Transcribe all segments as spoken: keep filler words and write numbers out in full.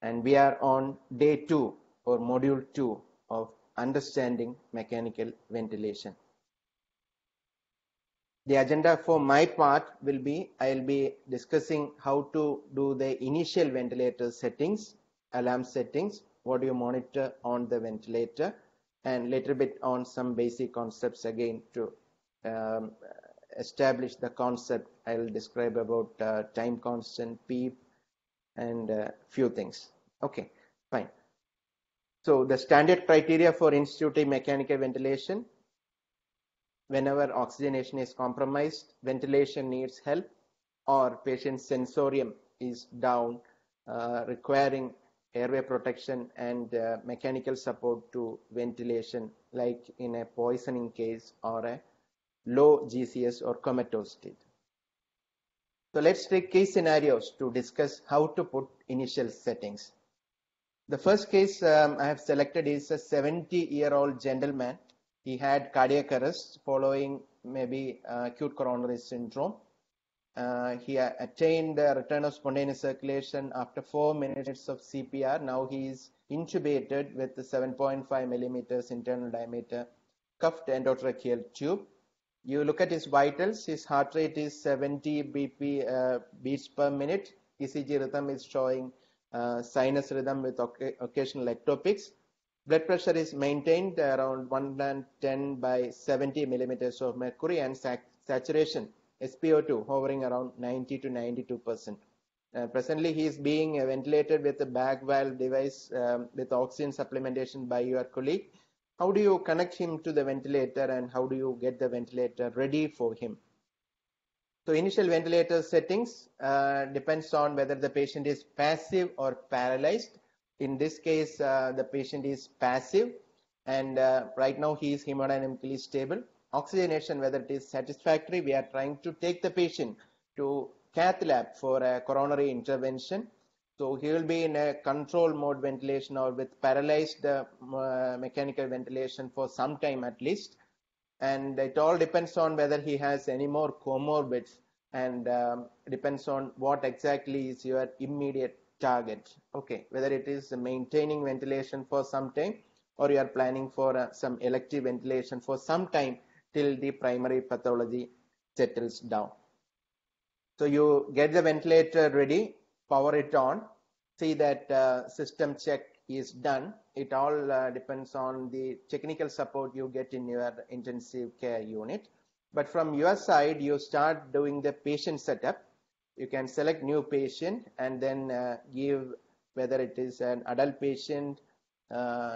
and we are on day two or module two of understanding mechanical ventilation. The agenda for my part will be, I'll be discussing how to do the initial ventilator settings, alarm settings, what do you monitor on the ventilator, and little bit on some basic concepts again to um, establish the concept. I'll describe about uh, time constant, PEEP, and a uh, few things. Okay, fine. So the standard criteria for instituting mechanical ventilation: whenever oxygenation is compromised, ventilation needs help, or patient's sensorium is down, uh, requiring airway protection and uh, mechanical support to ventilation, like in a poisoning case or a low G C S or comatose state. So let's take case scenarios to discuss how to put initial settings. The first case um, I have selected is a seventy year old gentleman. He had cardiac arrest following maybe uh, acute coronary syndrome. Uh, he attained uh, return of spontaneous circulation after four minutes of C P R. Now he is intubated with the seven point five millimeters internal diameter cuffed endotracheal tube. You look at his vitals. His heart rate is seventy B P uh, beats per minute. E C G rhythm is showing uh, sinus rhythm with occasional ectopics. Blood pressure is maintained around one hundred ten by seventy millimeters of mercury, and sac saturation S p O two hovering around ninety to ninety-two percent. Uh, presently, he is being uh, ventilated with a bag valve device um, with oxygen supplementation by your colleague. How do you connect him to the ventilator, and how do you get the ventilator ready for him? So initial ventilator settings uh, depends on whether the patient is passive or paralyzed. In this case, uh, the patient is passive, and uh, right now he is hemodynamically stable. Oxygenation, whether it is satisfactory, we are trying to take the patient to cath lab for a coronary intervention. So he will be in a control mode ventilation or with paralyzed uh, mechanical ventilation for some time at least. And it all depends on whether he has any more comorbids, and um, depends on what exactly is your immediate target. Okay, whether it is maintaining ventilation for some time, or you are planning for uh, some elective ventilation for some time till the primary pathology settles down. So you get the ventilator ready, power it on, see that uh, system check is done. It all uh, depends on the technical support you get in your intensive care unit. But from your side, you start doing the patient setup. You can select new patient and then uh, give whether it is an adult patient, uh,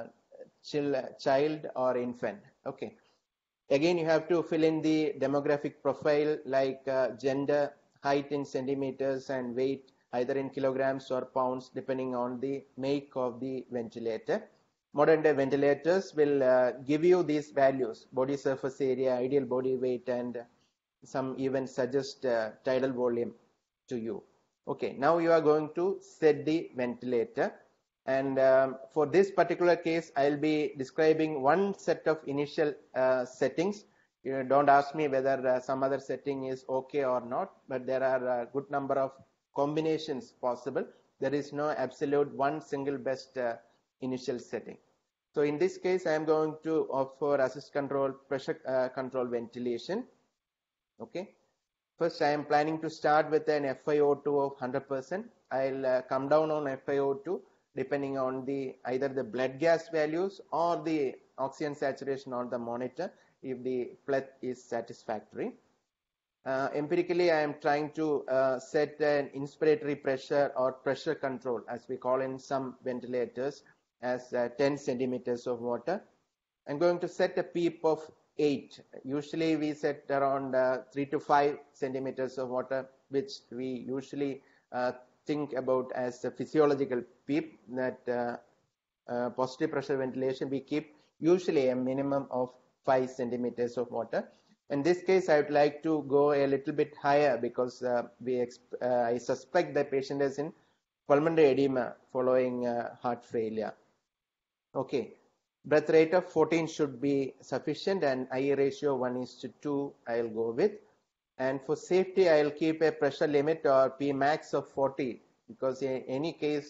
child or infant. Okay. Again, you have to fill in the demographic profile like uh, gender, height in centimeters, and weight either in kilograms or pounds depending on the make of the ventilator. Modern day ventilators will uh, give you these values: body surface area, ideal body weight, and some even suggest uh, tidal volume to you. Okay, now you are going to set the ventilator, and um, for this particular case I'll be describing one set of initial uh, settings. You don't ask me whether uh, some other setting is okay or not, but there are a good number of combinations possible. There is no absolute one single best uh, initial setting. So in this case, I am going to opt for assist control pressure uh, control ventilation. Okay. First, I am planning to start with an F i O two of one hundred percent. I'll uh, come down on F i O two depending on the either the blood gas values or the oxygen saturation on the monitor if the pleth is satisfactory. Uh, empirically, I am trying to uh, set an inspiratory pressure or pressure control, as we call in some ventilators, as uh, ten centimeters of water. I'm going to set a PEEP of eight. Usually we set around uh, three to five centimeters of water, which we usually uh, think about as a physiological PEEP, that uh, uh, positive pressure ventilation, we keep usually a minimum of five centimeters of water. In this case, I would like to go a little bit higher because uh, we uh, I suspect the patient is in pulmonary edema following uh, heart failure. Okay, breath rate of fourteen should be sufficient, and I ratio one is to two I'll go with. And for safety, I'll keep a pressure limit or P max of forty, because in any case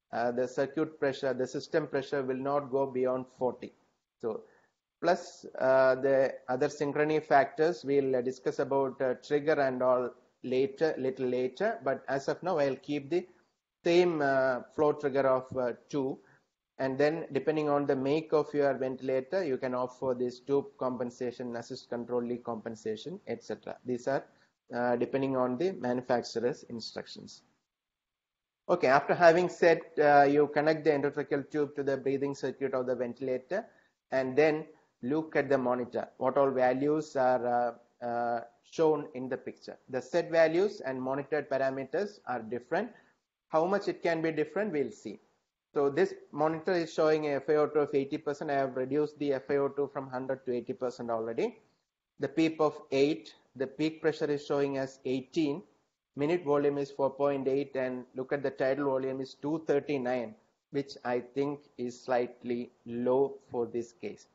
uh, the circuit pressure, the system pressure will not go beyond forty. So plus uh, the other synchrony factors, we'll uh, discuss about uh, trigger and all later, little later, but as of now I'll keep the same uh, flow trigger of uh, two, and then depending on the make of your ventilator, you can opt for this tube compensation, assist control leak compensation, etc. These are uh, depending on the manufacturer's instructions. Okay, after having said, uh, you connect the endotracheal tube to the breathing circuit of the ventilator, and then look at the monitor. What all values are uh, uh, shown in the picture. The set values and monitored parameters are different. How much it can be different, we'll see. So this monitor is showing a F i O two of eighty percent. I have reduced the F i O two from one hundred to eighty percent already. The PEEP of eight, the peak pressure is showing as eighteen, minute volume is four point eight, and look at the tidal volume is two thirty-nine, which I think is slightly low for this case.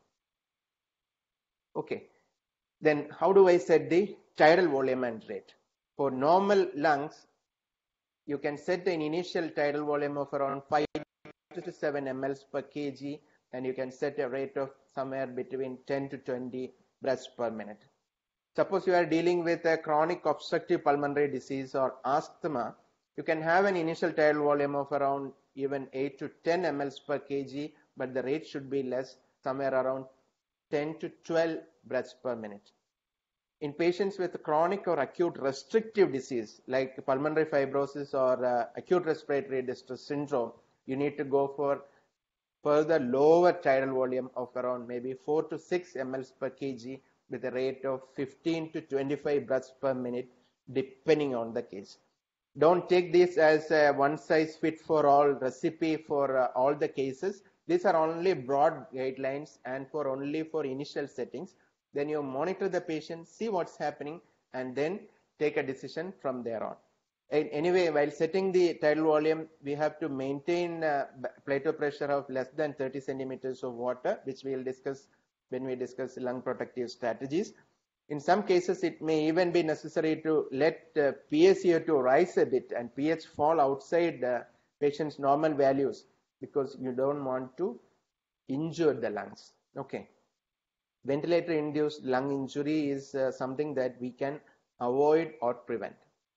Okay, then how do I set the tidal volume and rate? For normal lungs, you can set an initial tidal volume of around five to seven milliliters per kg, and you can set a rate of somewhere between ten to twenty breaths per minute. Suppose you are dealing with a chronic obstructive pulmonary disease or asthma, you can have an initial tidal volume of around even eight to ten milliliters per kg, but the rate should be less, somewhere around ten to twelve breaths per minute. In patients with chronic or acute restrictive disease like pulmonary fibrosis or uh, acute respiratory distress syndrome, you need to go for further lower tidal volume of around maybe four to six milliliters per kg with a rate of fifteen to twenty-five breaths per minute, depending on the case. Don't take this as a one size fit for all recipe for uh, all the cases. These are only broad guidelines and for only for initial settings. Then you monitor the patient, see what's happening, and then take a decision from there on. Anyway, while setting the tidal volume, we have to maintain uh, plateau pressure of less than thirty centimeters of water, which we will discuss when we discuss lung protective strategies. In some cases, it may even be necessary to let uh, P a C O two rise a bit and pH fall outside the patient's normal values, because you don't want to injure the lungs. Okay. Ventilator-induced lung injury is uh, something that we can avoid or prevent.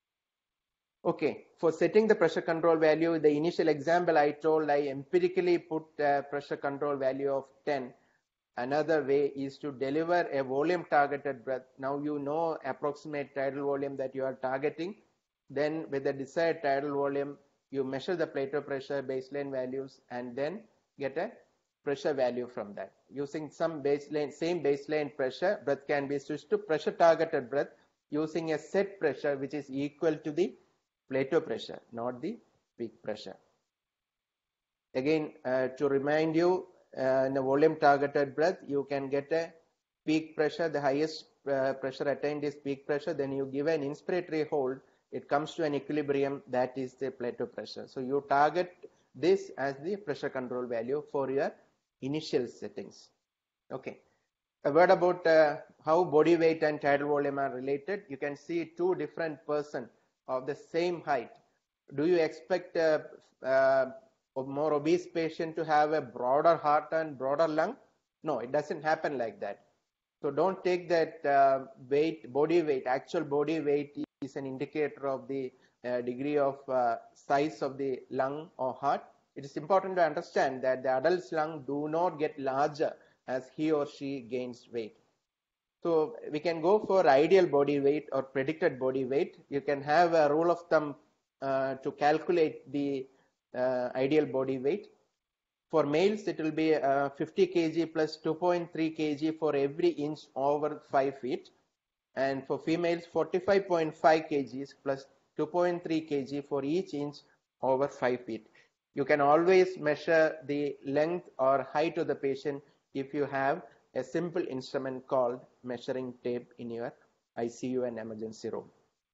Okay, for setting the pressure control value, the initial example I told, I empirically put a pressure control value of ten. Another way is to deliver a volume targeted breath. Now you know approximate tidal volume that you are targeting. Then with the desired tidal volume, you measure the plateau pressure baseline values and then get a pressure value from that. Using some baseline, same baseline pressure, breath can be switched to pressure targeted breath using a set pressure which is equal to the plateau pressure, not the peak pressure. Again, uh, to remind you, uh, in a volume targeted breath, you can get a peak pressure. The highest uh, pressure attained is peak pressure. Then you give an inspiratory hold. It comes to an equilibrium. That is the plateau pressure. So you target this as the pressure control value for your initial settings. Okay. A word about uh, how body weight and tidal volume are related. You can see two different persons of the same height. Do you expect a, a, a more obese patient to have a broader heart and broader lung? No, it doesn't happen like that. So don't take that uh, weight, body weight, actual body weight is an indicator of the uh, degree of uh, size of the lung or heart. It is important to understand that the adult's lung do not get larger as he or she gains weight. So we can go for ideal body weight or predicted body weight. You can have a rule of thumb uh, to calculate the uh, ideal body weight. For males, it will be uh, fifty kilograms plus two point three kilograms for every inch over five feet. And for females, forty-five point five kilograms plus two point three kilograms for each inch over five feet. You can always measure the length or height of the patient if you have a simple instrument called measuring tape in your I C U and emergency room.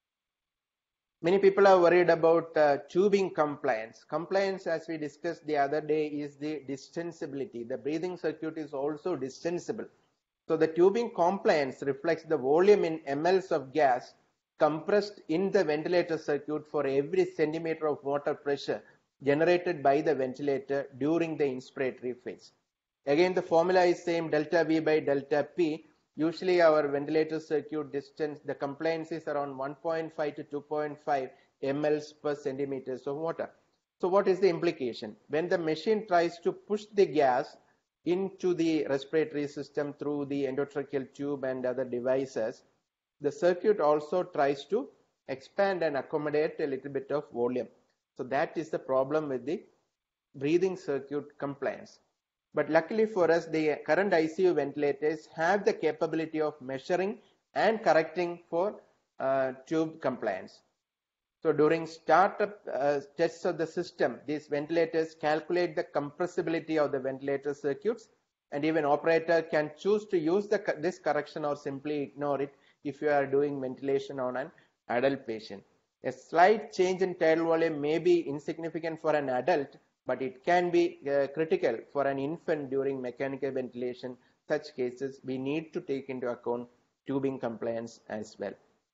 Many people are worried about uh, tubing compliance. Compliance, as we discussed the other day, is the distensibility. The breathing circuit is also distensible. So the tubing compliance reflects the volume in mLs of gas compressed in the ventilator circuit for every centimeter of water pressure generated by the ventilator during the inspiratory phase. Again, the formula is same, delta V by delta P. Usually our ventilator circuit distance, the compliance is around one point five to two point five milliliters per centimeters of water. So what is the implication? When the machine tries to push the gas into the respiratory system through the endotracheal tube and other devices, the circuit also tries to expand and accommodate a little bit of volume. So that is the problem with the breathing circuit compliance. But luckily for us, the current I C U ventilators have the capability of measuring and correcting for uh, tube compliance. So during startup uh, tests of the system, these ventilators calculate the compressibility of the ventilator circuits, and even operator can choose to use the, this correction or simply ignore it if you are doing ventilation on an adult patient. A slight change in tidal volume may be insignificant for an adult, but it can be uh, critical for an infant during mechanical ventilation. Such cases, we need to take into account tubing compliance as well.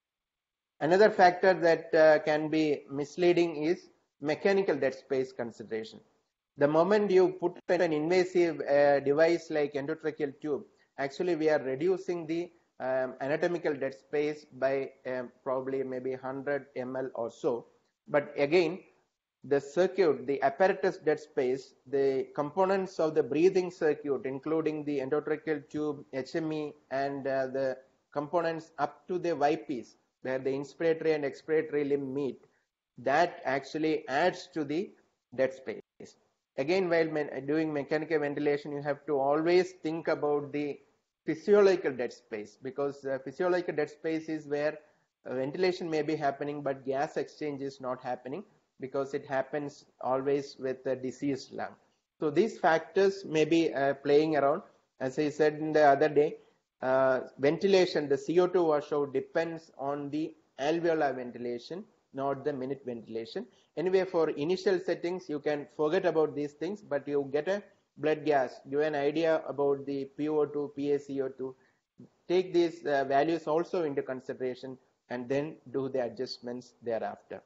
Another factor that uh, can be misleading is mechanical dead space consideration. The moment you put an invasive uh, device like endotracheal tube, actually we are reducing the um, anatomical dead space by um, probably maybe one hundred milliliters or so. But again, the circuit, the apparatus dead space, the components of the breathing circuit, including the endotracheal tube, H M E, and uh, the components up to the Y Ps, where the inspiratory and expiratory limb meet, that actually adds to the dead space. Again, while doing mechanical ventilation, you have to always think about the physiological dead space, because uh, physiological dead space is where uh, ventilation may be happening, but gas exchange is not happening, because it happens always with a diseased lung. So these factors may be uh, playing around. As I said in the other day, uh, ventilation, the C O two washout depends on the alveolar ventilation, not the minute ventilation. Anyway, for initial settings, you can forget about these things, but you get a blood gas, give an idea about the P O two, P a C O two, take these uh, values also into consideration, and then do the adjustments thereafter.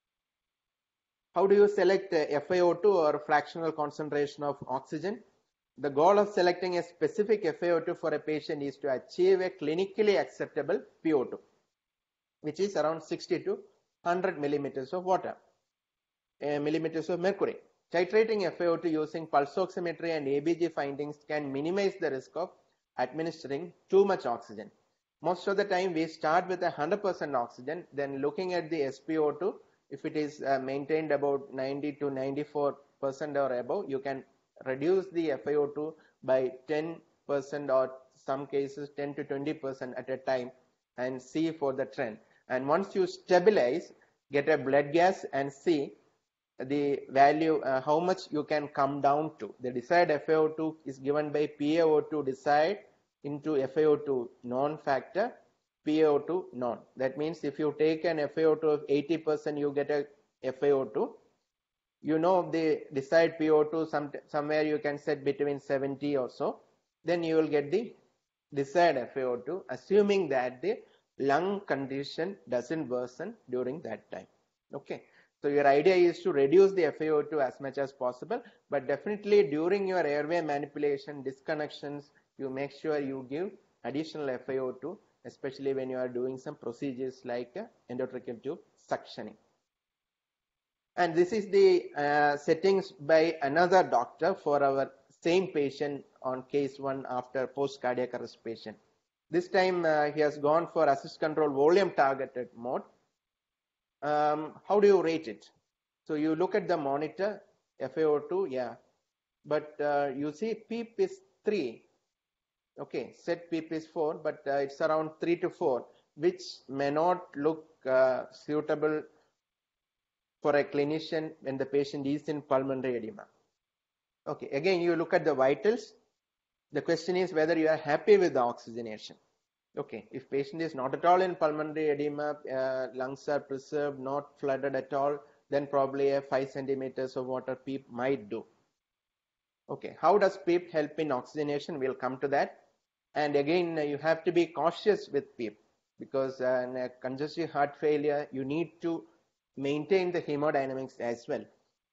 How do you select uh, F i O two or fractional concentration of oxygen? The goal of selecting a specific F i O two for a patient is to achieve a clinically acceptable P O two, which is around sixty to one hundred millimeters of water, uh, millimeters of mercury. Titrating F i O two using pulse oximetry and A B G findings can minimize the risk of administering too much oxygen. Most of the time we start with one hundred percent oxygen, then looking at the S p O two, if it is uh, maintained about ninety to ninety-four percent or above, you can reduce the F i O two by ten percent or some cases ten to twenty percent at a time and see for the trend. And once you stabilize, get a blood gas and see the value, uh, how much you can come down to. The desired F i O two is given by P a O two desired into F i O two non-factor, P a O two non. That means if you take an F i O two of eighty percent, you get a F i O two. You know the desired P o two, some, somewhere you can set between seventy or so, then you will get the desired F i O two, assuming that the lung condition doesn't worsen during that time. Okay, so your idea is to reduce the F i O two as much as possible, but definitely during your airway manipulation, disconnections, you make sure you give additional F i O two, especially when you are doing some procedures like uh, endotracheal tube suctioning. And this is the uh, settings by another doctor for our same patient on case one after post cardiac arrest patient. This time uh, he has gone for assist control volume targeted mode. Um, how do you rate it? So you look at the monitor, F i O two, yeah, but uh, you see PEEP is three. Okay, set PEEP is four, but uh, it's around three to four, which may not look uh, suitable for a clinician when the patient is in pulmonary edema. Okay, again you look at the vitals. The question is whether you are happy with the oxygenation. Okay, if patient is not at all in pulmonary edema, uh, lungs are preserved, not flooded at all, then probably a five centimeters of water PEEP might do. Okay, how does PEEP help in oxygenation? We'll come to that. And again, uh, you have to be cautious with PEEP, because uh, in a congestive heart failure, you need to maintain the hemodynamics as well.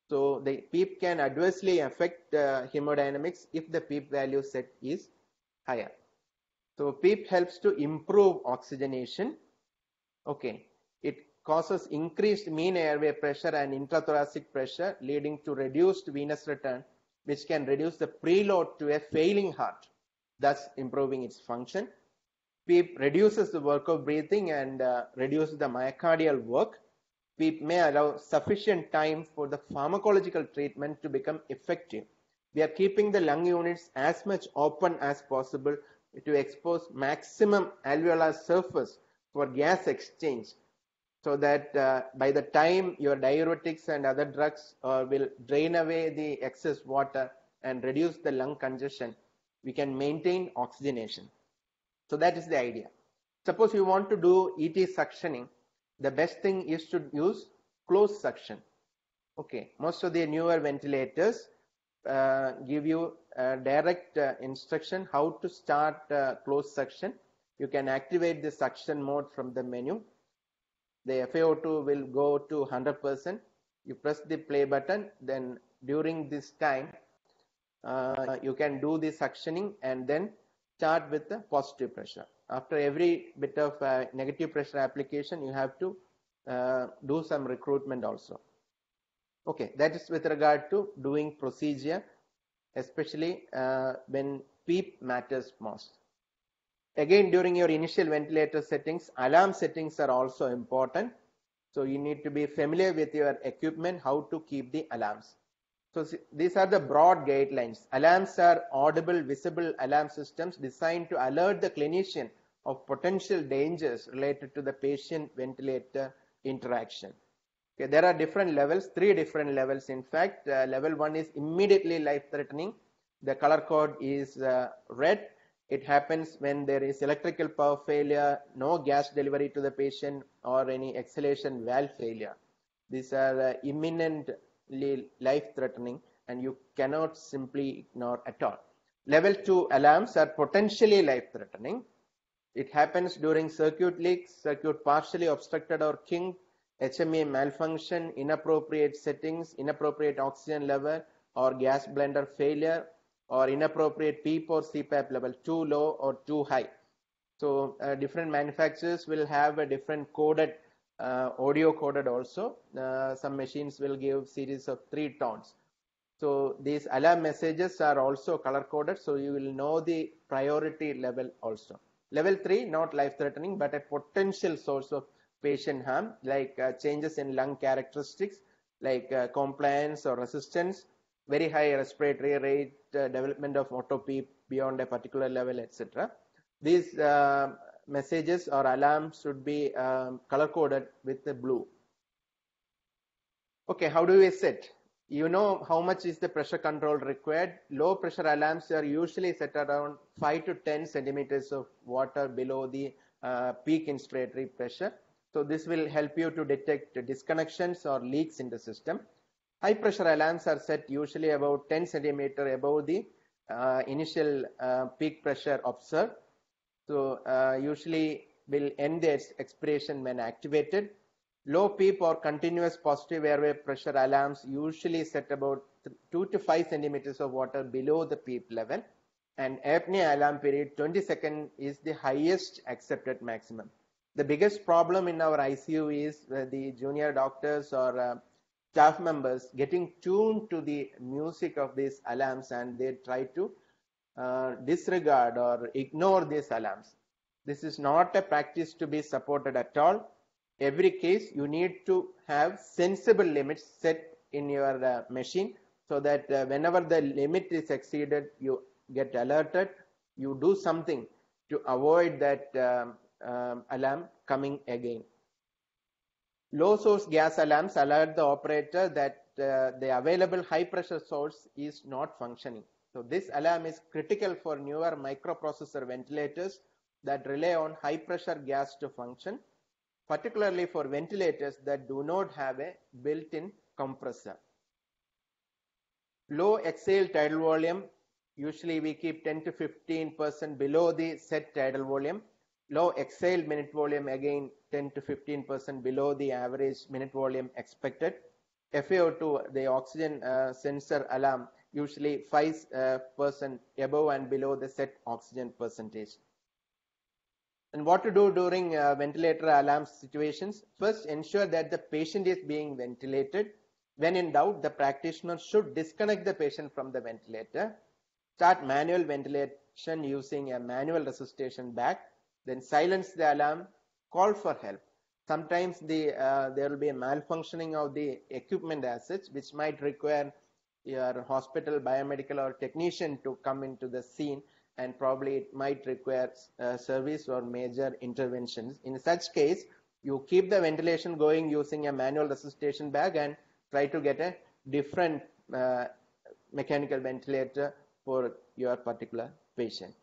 So the PEEP can adversely affect uh, hemodynamics if the PEEP value set is higher. So PEEP helps to improve oxygenation. Okay, it causes increased mean airway pressure and intrathoracic pressure, leading to reduced venous return, which can reduce the preload to a failing heart, thus improving its function. PEEP reduces the work of breathing and uh, reduces the myocardial work. PEEP may allow sufficient time for the pharmacological treatment to become effective. We are keeping the lung units as much open as possible to expose maximum alveolar surface for gas exchange, so that uh, by the time your diuretics and other drugs uh, will drain away the excess water and reduce the lung congestion, we can maintain oxygenation. So that is the idea. Suppose you want to do E T suctioning, the best thing is to use closed suction. Okay, most of the newer ventilators uh, give you a direct uh, instruction how to start uh, closed suction. You can activate the suction mode from the menu. The F a O two will go to one hundred percent. You press the play button, then during this time uh, you can do the suctioning and then start with the positive pressure. After every bit of uh, negative pressure application, you have to uh, do some recruitment also. Okay, that is with regard to doing procedure, especially uh, when PEEP matters most. Again, during your initial ventilator settings, alarm settings are also important. So you need to be familiar with your equipment, how to keep the alarms. So these are the broad guidelines. Alarms are audible, visible alarm systems designed to alert the clinician of potential dangers related to the patient-ventilator interaction. Okay, there are different levels, three different levels. In fact, uh, level one is immediately life-threatening. The color code is uh, red. It happens when there is electrical power failure, no gas delivery to the patient, or any exhalation valve failure. These are uh, imminently life-threatening, and you cannot simply ignore at all. Level two alarms are potentially life-threatening. It happens during circuit leaks, circuit partially obstructed or kinked, H M E malfunction, inappropriate settings, inappropriate oxygen level, or gas blender failure, or inappropriate PEEP or C PAP level too low or too high. So uh, different manufacturers will have a different coded, uh, audio coded also. Uh, some machines will give series of three tones. So these alarm messages are also color coded, so you will know the priority level also. Level three, not life threatening, but a potential source of patient harm, like uh, changes in lung characteristics, like uh, compliance or resistance, very high respiratory rate, uh, development of auto PEEP beyond a particular level, et cetera. These uh, messages or alarms should be um, color coded with the blue. Okay, how do we set? You know how much is the pressure control required. Low pressure alarms are usually set around five to ten centimeters of water below the uh, peak inspiratory pressure. So this will help you to detect disconnections or leaks in the system. High pressure alarms are set usually about ten centimeters above the uh, initial uh, peak pressure observed. So uh, usually will end their expiration when activated. Low PEEP or continuous positive airway pressure alarms usually set about two to five centimeters of water below the PEEP level, and apnea alarm period twenty seconds is the highest accepted maximum. The biggest problem in our I C U is uh, the junior doctors or uh, staff members getting tuned to the music of these alarms, and they try to uh, disregard or ignore these alarms. This is not a practice to be supported at all. Every case you need to have sensible limits set in your uh, machine, so that uh, whenever the limit is exceeded, you get alerted, you do something to avoid that um, um, alarm coming again. Low source gas alarms alert the operator that uh, the available high pressure source is not functioning. So this alarm is critical for newer microprocessor ventilators that rely on high pressure gas to function, particularly for ventilators that do not have a built-in compressor. Low exhale tidal volume, usually we keep ten to fifteen percent below the set tidal volume. Low exhale minute volume, again ten to fifteen percent below the average minute volume expected. F a O two, the oxygen uh, sensor alarm, usually five percent uh, above and below the set oxygen percentage. And what to do during uh, ventilator alarm situations? First, ensure that the patient is being ventilated. When in doubt, the practitioner should disconnect the patient from the ventilator. Start manual ventilation using a manual resuscitation bag. Then silence the alarm. Call for help. Sometimes the uh, there will be a malfunctioning of the equipment as such, which might require your hospital biomedical or technician to come into the scene, and probably it might require uh, service or major interventions. In such case, you keep the ventilation going using a manual resuscitation bag and try to get a different uh, mechanical ventilator for your particular patient.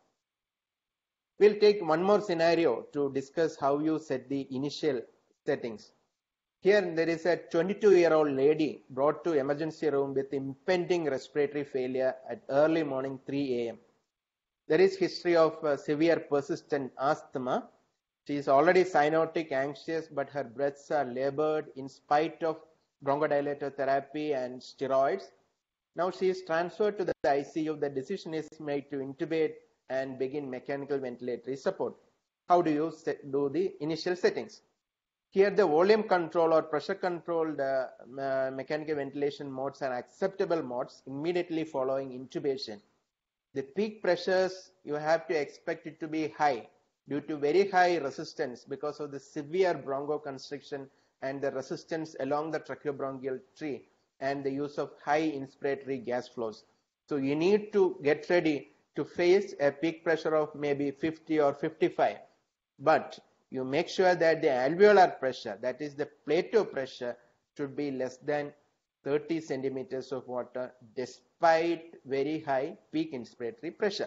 We'll take one more scenario to discuss how you set the initial settings. Here there is a twenty-two year old lady brought to emergency room with impending respiratory failure at early morning three A M There is history of uh, severe persistent asthma. She is already cyanotic, anxious, but her breaths are labored in spite of bronchodilator therapy and steroids. Now she is transferred to the I C U. The decision is made to intubate and begin mechanical ventilatory support. How do you set, do the initial settings? Here the volume control or pressure controlled uh, uh, mechanical ventilation modes are acceptable modes immediately following intubation. The peak pressures, you have to expect it to be high due to very high resistance because of the severe bronchoconstriction and the resistance along the tracheobronchial tree and the use of high inspiratory gas flows. So you need to get ready to face a peak pressure of maybe fifty or fifty-five, but you make sure that the alveolar pressure, that is the plateau pressure, should be less than thirty centimeters of water despite very high peak inspiratory pressure.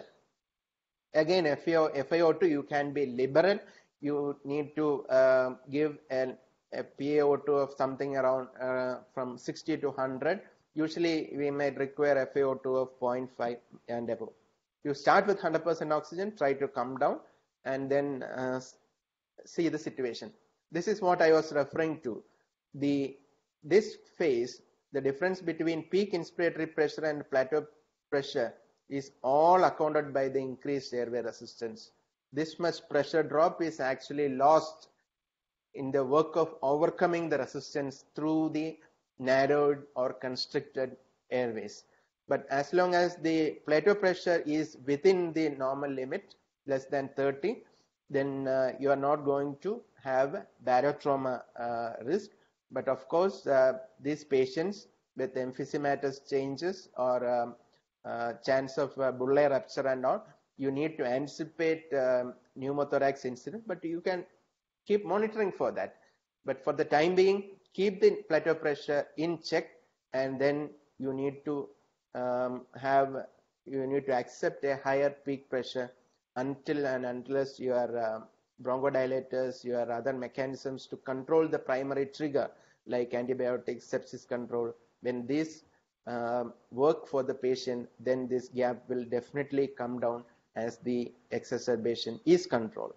Again, F I O two, you can be liberal. You need to uh, give an, a P a O two of something around uh, from sixty to one hundred. Usually we may require F i O two of zero point five and above. You start with one hundred percent oxygen, try to come down, and then uh, see the situation. This is what I was referring to. The this phase, the difference between peak inspiratory pressure and plateau pressure is all accounted by the increased airway resistance. This much pressure drop is actually lost in the work of overcoming the resistance through the narrowed or constricted airways. But as long as the plateau pressure is within the normal limit, less than thirty, then uh, you are not going to have barotrauma uh, risk. But of course, uh, these patients with emphysematous changes or um, uh, chance of uh, bullae rupture and all, you need to anticipate um, pneumothorax incident, but you can keep monitoring for that. But for the time being, keep the plateau pressure in check, and then you need to um, have, you need to accept a higher peak pressure until and unless your uh, bronchodilators, your other mechanisms to control the primary trigger like antibiotics, sepsis control, when these uh, work for the patient, then this gap will definitely come down as the exacerbation is controlled.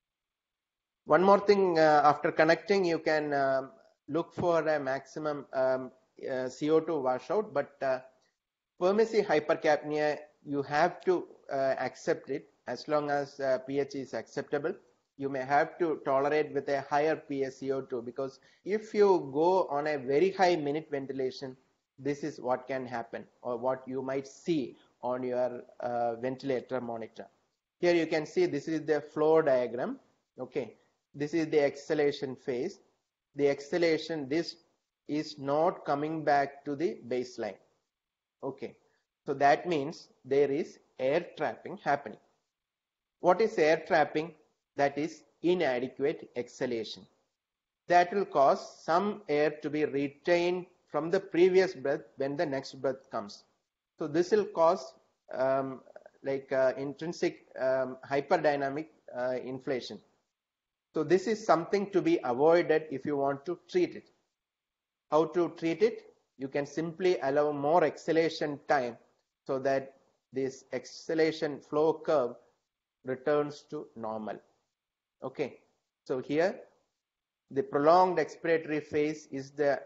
One more thing, uh, after connecting, you can uh, look for a maximum um, uh, C O two washout, but uh, permissive hypercapnia, you have to uh, accept it as long as uh, pH is acceptable. You may have to tolerate with a higher pH C O two, because if you go on a very high minute ventilation, this is what can happen or what you might see on your uh, ventilator monitor. Here you can see this is the flow diagram. Okay, this is the exhalation phase. The exhalation, this is not coming back to the baseline. Okay, so that means there is air trapping happening. What is air trapping? That is inadequate exhalation. That will cause some air to be retained from the previous breath when the next breath comes. So this will cause um, like uh, intrinsic um, hyperdynamic uh, inflation. So this is something to be avoided if you want to treat it. How to treat it? You can simply allow more exhalation time so that this exhalation flow curve returns to normal. Okay, so here the prolonged expiratory phase is the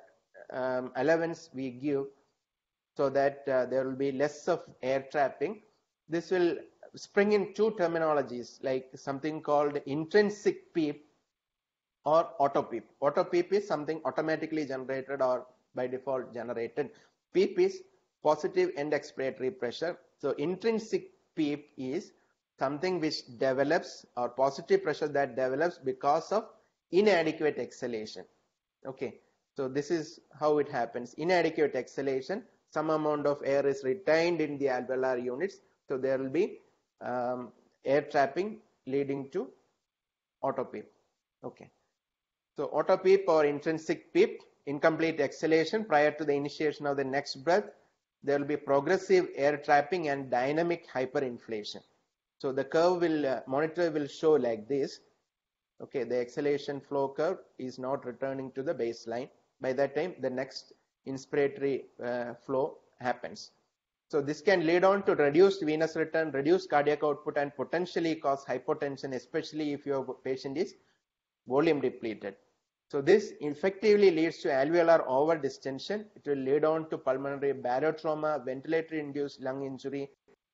um, allowance we give so that uh, there will be less of air trapping. This will spring in two terminologies, like something called intrinsic PEEP or auto PEEP. Auto PEEP is something automatically generated or by default generated. PEEP is positive end expiratory pressure. So intrinsic PEEP is something which develops, or positive pressure that develops because of inadequate exhalation. Okay, so this is how it happens. Inadequate exhalation, some amount of air is retained in the alveolar units, so there will be um, air trapping leading to auto PEEP. Okay, so auto PEEP or intrinsic PEEP, incomplete exhalation prior to the initiation of the next breath. There will be progressive air trapping and dynamic hyperinflation. So the curve will, uh, monitor will show like this. Okay, the exhalation flow curve is not returning to the baseline. By that time, the next inspiratory uh, flow happens. So this can lead on to reduced venous return, reduced cardiac output, and potentially cause hypotension, especially if your patient is volume depleted. So this effectively leads to alveolar over distension. It will lead on to pulmonary barotrauma, ventilator-induced lung injury.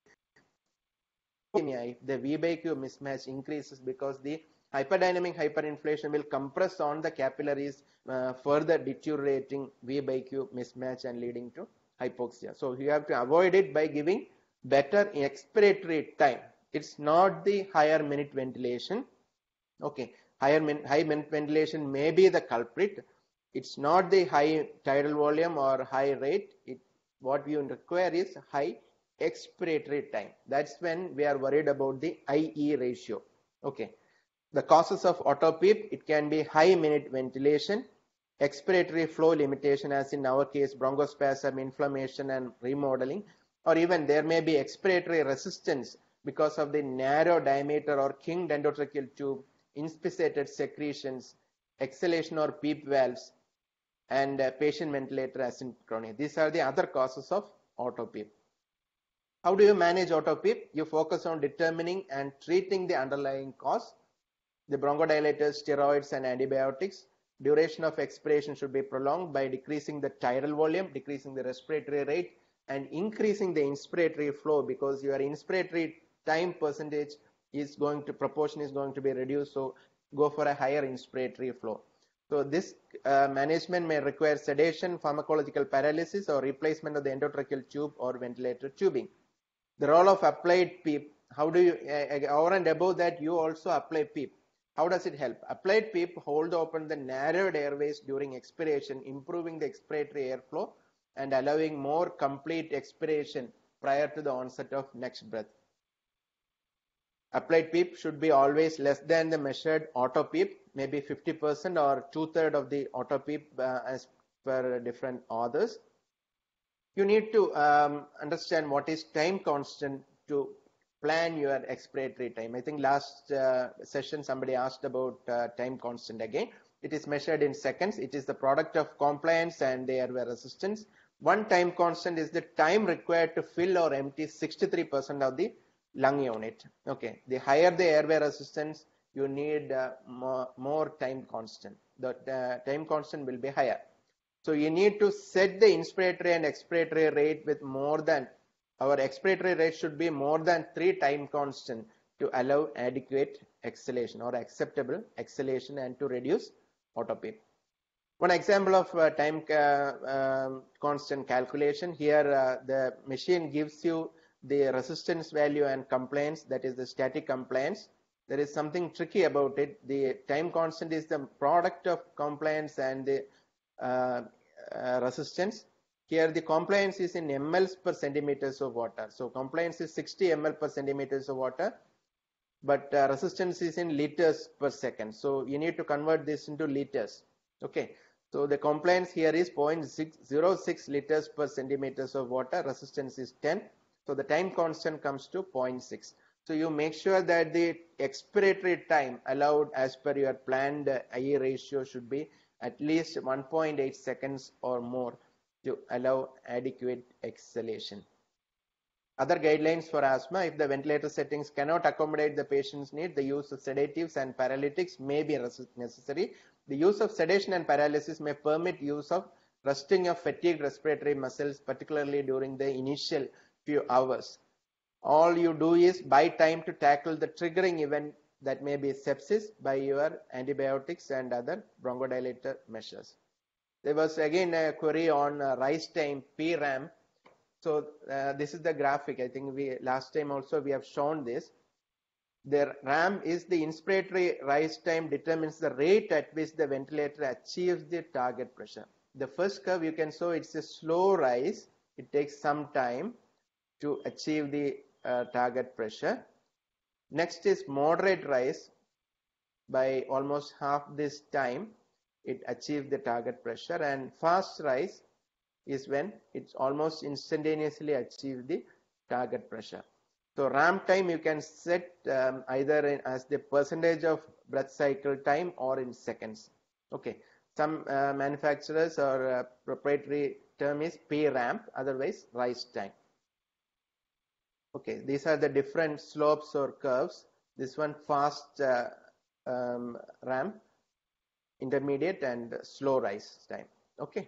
If the V by Q mismatch increases, because the hyperdynamic hyperinflation will compress on the capillaries, uh, further deteriorating V by Q mismatch and leading to hypoxia. So you have to avoid it by giving better expiratory time. It's not the higher minute ventilation. Okay, higher min high minute ventilation may be the culprit. It's not the high tidal volume or high rate. It, what we require is high expiratory time. That's when we are worried about the I E ratio. Okay. The causes of auto PEEP, it can be high minute ventilation, expiratory flow limitation, as in our case bronchospasm, inflammation and remodeling, or even there may be expiratory resistance because of the narrow diameter or kinked endotracheal tube, inspissated secretions, exhalation or PEEP valves, and uh, patient ventilator asynchrony. These are the other causes of auto PEEP. How do you manage auto PEEP? You focus on determining and treating the underlying cause. The bronchodilators, steroids and antibiotics. Duration of expiration should be prolonged by decreasing the tidal volume, decreasing the respiratory rate, and increasing the inspiratory flow, because your inspiratory time percentage is going to, proportion is going to be reduced. So go for a higher inspiratory flow. So this uh, management may require sedation, pharmacological paralysis, or replacement of the endotracheal tube or ventilator tubing. The role of applied PEEP. How do you, uh, over and above that, you also apply PEEP. How does it help? Applied PEEP hold open the narrowed airways during expiration, improving the expiratory airflow and allowing more complete expiration prior to the onset of next breath. Applied PEEP should be always less than the measured auto PEEP, maybe fifty percent or two-thirds of the auto PEEP uh, as per different authors. You need to um, understand what is time constant to plan your expiratory time. I think last uh, session somebody asked about uh, time constant again. It is measured in seconds. It is the product of compliance and the airway resistance. One time constant is the time required to fill or empty sixty-three percent of the lung unit. Okay, the higher the airway resistance, you need uh, more, more time constant. The uh, time constant will be higher. So you need to set the inspiratory and expiratory rate with more than, our expiratory rate should be more than three time constant to allow adequate exhalation or acceptable exhalation and to reduce auto PEEP. One example of uh, time uh, um, constant calculation here, uh, the machine gives you the resistance value and compliance, that is the static compliance. There is something tricky about it. The time constant is the product of compliance and the uh, uh, resistance. Here the compliance is in mLs per centimeters of water. So compliance is sixty milliliters per centimeters of water, but uh, resistance is in liters per second. So you need to convert this into liters. Okay. So the compliance here is zero point six zero six liters per centimeters of water. Resistance is ten. So the time constant comes to zero point six. So you make sure that the expiratory time allowed as per your planned I E ratio should be at least one point eight seconds or more to allow adequate exhalation. Other guidelines for asthma: if the ventilator settings cannot accommodate the patient's need, the use of sedatives and paralytics may be necessary. The use of sedation and paralysis may permit use of resting of fatigued respiratory muscles, particularly during the initial few hours. All you do is buy time to tackle the triggering event that may be sepsis by your antibiotics and other bronchodilator measures. There was again a query on uh, rise time P RAM. So uh, this is the graphic. I think we last time also we have shown this. The RAM is the inspiratory rise time determines the rate at which the ventilator achieves the target pressure. The first curve you can show it's a slow rise. It takes some time to achieve the uh, target pressure. Next is moderate rise. By almost half this time, it achieves the target pressure, and fast rise is when it's almost instantaneously achieves the target pressure. So RAM time you can set um, either in, as the percentage of breath cycle time or in seconds. Okay, some uh, manufacturers or uh, proprietary term is P RAM, otherwise rise time. Okay, these are the different slopes or curves. This one fast uh, um, RAM, intermediate and slow rise time. Okay.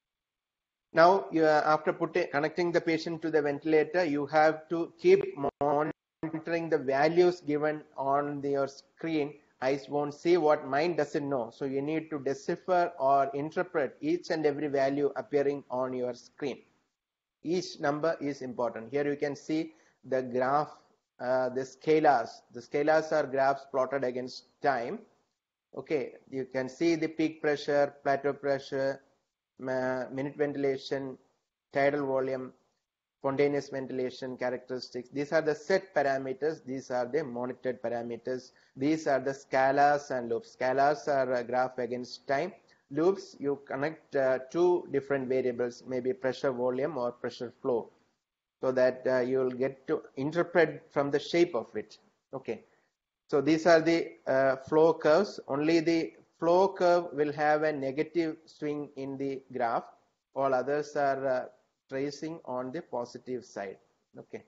Now, you, uh, after putting connecting the patient to the ventilator, you have to keep monitoring the values given on the, your screen. Eyes won't see what mind doesn't know. So you need to decipher or interpret each and every value appearing on your screen. Each number is important. Here you can see the graph, uh, the scalars. The scalars are graphs plotted against time. Okay, you can see the peak pressure, plateau pressure, minute ventilation, tidal volume, spontaneous ventilation characteristics. These are the set parameters. These are the monitored parameters. These are the scalars and loops. Scalars are a graph against time. Loops, you connect uh, two different variables, maybe pressure volume or pressure flow, so that uh, you will get to interpret from the shape of it. Okay. So these are the uh, flow curves. Only the flow curve will have a negative swing in the graph. All others are uh, tracing on the positive side. Okay.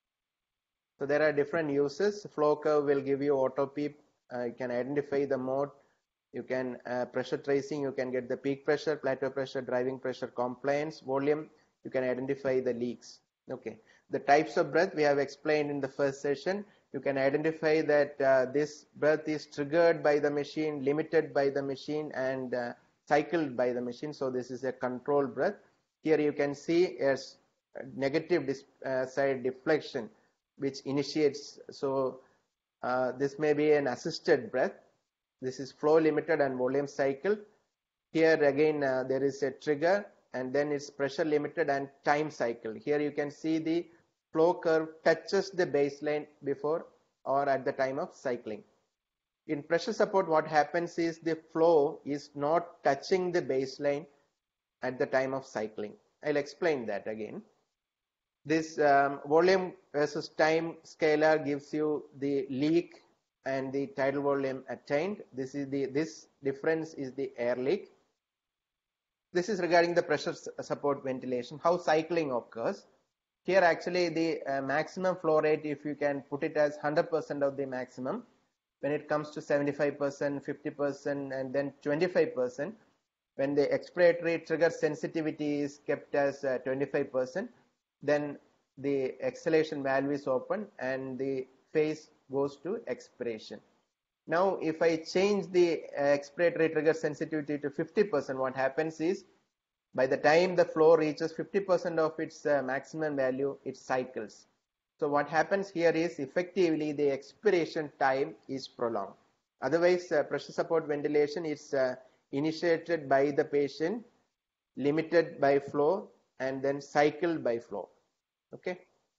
So there are different uses. Flow curve will give you auto peep. Uh, you can identify the mode. You can uh, pressure tracing. You can get the peak pressure, plateau pressure, driving pressure, compliance, volume. You can identify the leaks. Okay. The types of breath we have explained in the first session. You can identify that uh, this breath is triggered by the machine, limited by the machine, and uh, cycled by the machine. So this is a controlled breath. Here you can see a negative uh, side deflection, which initiates. So uh, this may be an assisted breath. This is flow limited and volume cycle. Here again uh, there is a trigger, and then it's pressure limited and time cycle. Here you can see the flow curve touches the baseline before or at the time of cycling. In pressure support, what happens is the flow is not touching the baseline at the time of cycling. I'll explain that again. This um, volume versus time scalar gives you the leak and the tidal volume attained. This is the this difference is the air leak. This is regarding the pressure support ventilation, how cycling occurs. Here actually the uh, maximum flow rate, if you can put it as one hundred percent of the maximum, when it comes to seventy-five percent, fifty percent, and then twenty-five percent, when the expiratory trigger sensitivity is kept as uh, twenty-five percent, then the exhalation valve is open and the phase goes to expiration. Now, if I change the uh, expiratory trigger sensitivity to fifty percent, what happens is, by the time the flow reaches fifty percent of its uh, maximum value, it cycles. So what happens here is effectively the expiration time is prolonged. Otherwise, uh, pressure support ventilation is uh, initiated by the patient, limited by flow, and then cycled by flow. Okay.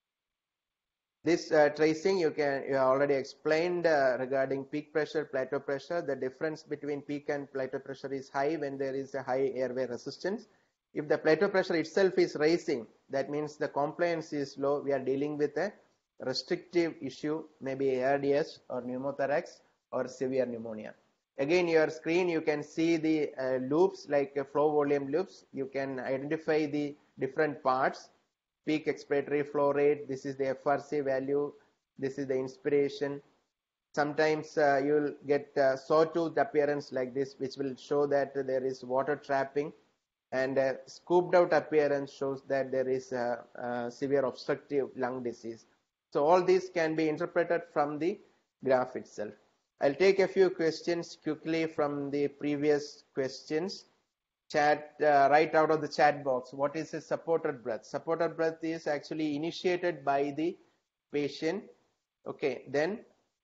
This uh, tracing you can you already explained uh, regarding peak pressure, plateau pressure. The difference between peak and plateau pressure is high when there is a high airway resistance. If the plateau pressure itself is rising, that means the compliance is low. We are dealing with a restrictive issue, maybe A R D S or pneumothorax or severe pneumonia. Again, your screen, you can see the uh, loops like uh, flow volume loops. You can identify the different parts. Peak expiratory flow rate, this is the F R C value, this is the inspiration. Sometimes uh, you will get uh, sawtooth appearance like this, which will show that there is water trapping, and uh, scooped out appearance shows that there is a, a severe obstructive lung disease. So all these can be interpreted from the graph itself. I'll take a few questions quickly from the previous questions. Chat uh, right out of the chat box. What is a supported breath? Supported breath is actually initiated by the patient. Okay, then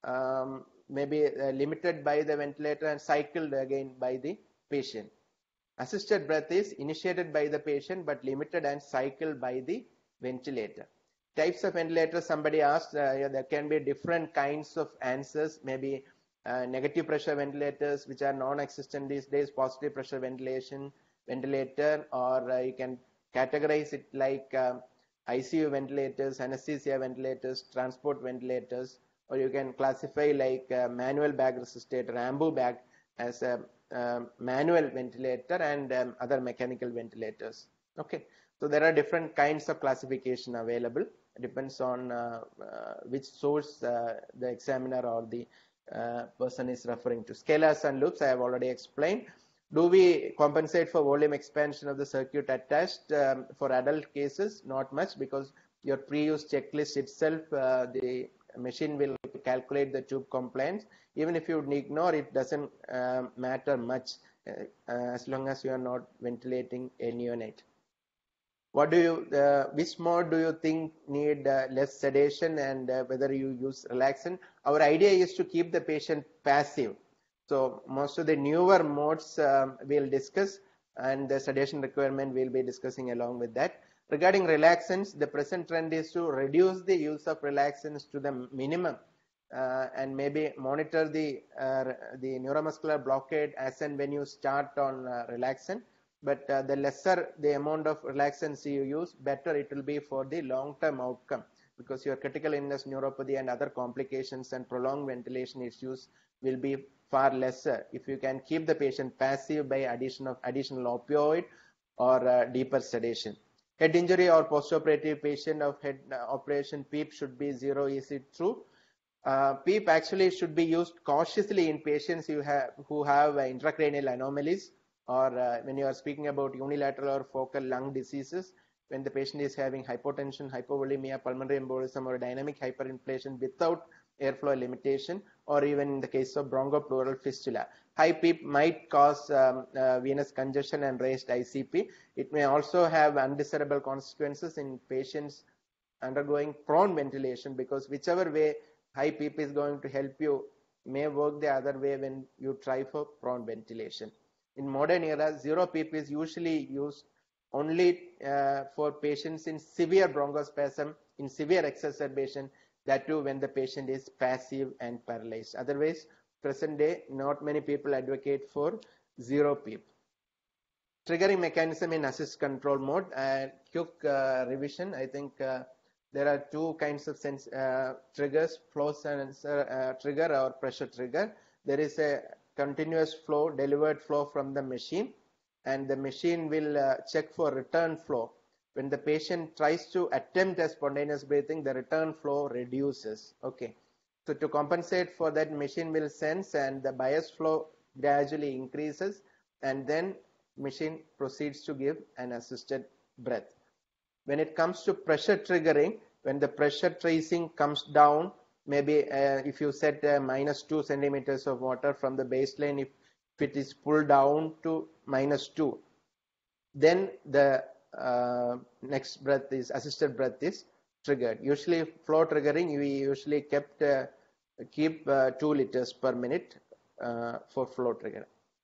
um, maybe uh, limited by the ventilator and cycled again by the patient. Assisted breath is initiated by the patient but limited and cycled by the ventilator. Types of ventilators, somebody asked, uh, yeah, there can be different kinds of answers, maybe uh, negative pressure ventilators which are non-existent these days, positive pressure ventilation ventilator, or uh, you can categorize it like um, I C U ventilators, anesthesia ventilators, transport ventilators, or you can classify like uh, manual bag resuscitator, ambu bag as a uh, manual ventilator, and um, other mechanical ventilators. Okay, so there are different kinds of classification available. It depends on uh, uh, which source uh, the examiner or the uh, person is referring to. Scalars and loops I have already explained. Do we compensate for volume expansion of the circuit attached um, for adult cases? Not much, because your pre-use checklist itself, uh, the machine will calculate the tube compliance. Even if you ignore it, doesn't uh, matter much uh, uh, as long as you are not ventilating a neonate. What do you, uh, which mode do you think need uh, less sedation, and uh, whether you use relaxant? Our idea is to keep the patient passive. So most of the newer modes um, we'll discuss, and the sedation requirement we'll be discussing along with that. Regarding relaxants, the present trend is to reduce the use of relaxants to the minimum, uh, and maybe monitor the uh, the neuromuscular blockade as and when you start on uh, relaxant. But uh, the lesser the amount of relaxants you use, better it will be for the long-term outcome, because your critical illness neuropathy and other complications and prolonged ventilation issues will be far lesser if you can keep the patient passive by addition of additional opioid or uh, deeper sedation. Head injury or postoperative patient of head uh, operation PEEP should be zero. Is it true? Uh, PEEP actually should be used cautiously in patients you have, who have uh, intracranial anomalies, or uh, when you are speaking about unilateral or focal lung diseases, when the patient is having hypotension, hypovolemia, pulmonary embolism, or dynamic hyperinflation without airflow limitation, or even in the case of bronchopleural fistula. High PEEP might cause um, uh, venous congestion and raised I C P. It may also have undesirable consequences in patients undergoing prone ventilation, because whichever way high PEEP is going to help you may work the other way when you try for prone ventilation. In modern era, zero PEEP is usually used only uh, for patients in severe bronchospasm, in severe exacerbation, that too when the patient is passive and paralyzed. Otherwise, present day, not many people advocate for zero PEEP. Triggering mechanism in assist control mode. Uh, quick uh, revision, I think uh, there are two kinds of sense, uh, triggers, flow sensor uh, trigger or pressure trigger. There is a continuous flow, delivered flow from the machine, and the machine will uh, check for return flow. When the patient tries to attempt a spontaneous breathing, the return flow reduces. Okay, so to compensate for that, machine will sense and the bias flow gradually increases, and then machine proceeds to give an assisted breath. When it comes to pressure triggering, when the pressure tracing comes down, maybe uh, if you set uh, minus two centimeters of water from the baseline, if, if it is pulled down to minus two, then the uh, next breath is assisted breath is triggered. Usually flow triggering, we usually kept uh, keep uh, two liters per minute uh, for flow trigger.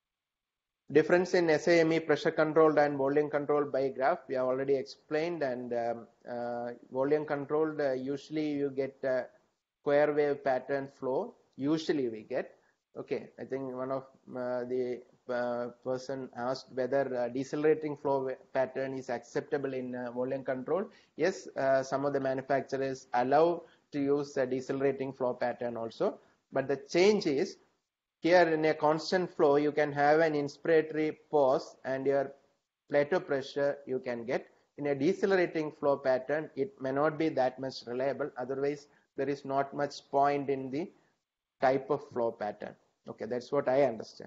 Difference in S A M E pressure controlled and volume controlled by graph we have already explained, and um, uh, volume controlled uh, usually you get uh, square wave pattern flow, usually we get. Okay, I think one of uh, the uh, person asked whether uh, decelerating flow pattern is acceptable in uh, volume control. Yes, uh, some of the manufacturers allow to use a decelerating flow pattern also, but the change is, here in a constant flow you can have an inspiratory pause and your plateau pressure you can get. In a decelerating flow pattern, it may not be that much reliable, otherwise there is not much point in the type of flow pattern. Okay, that's what I understand.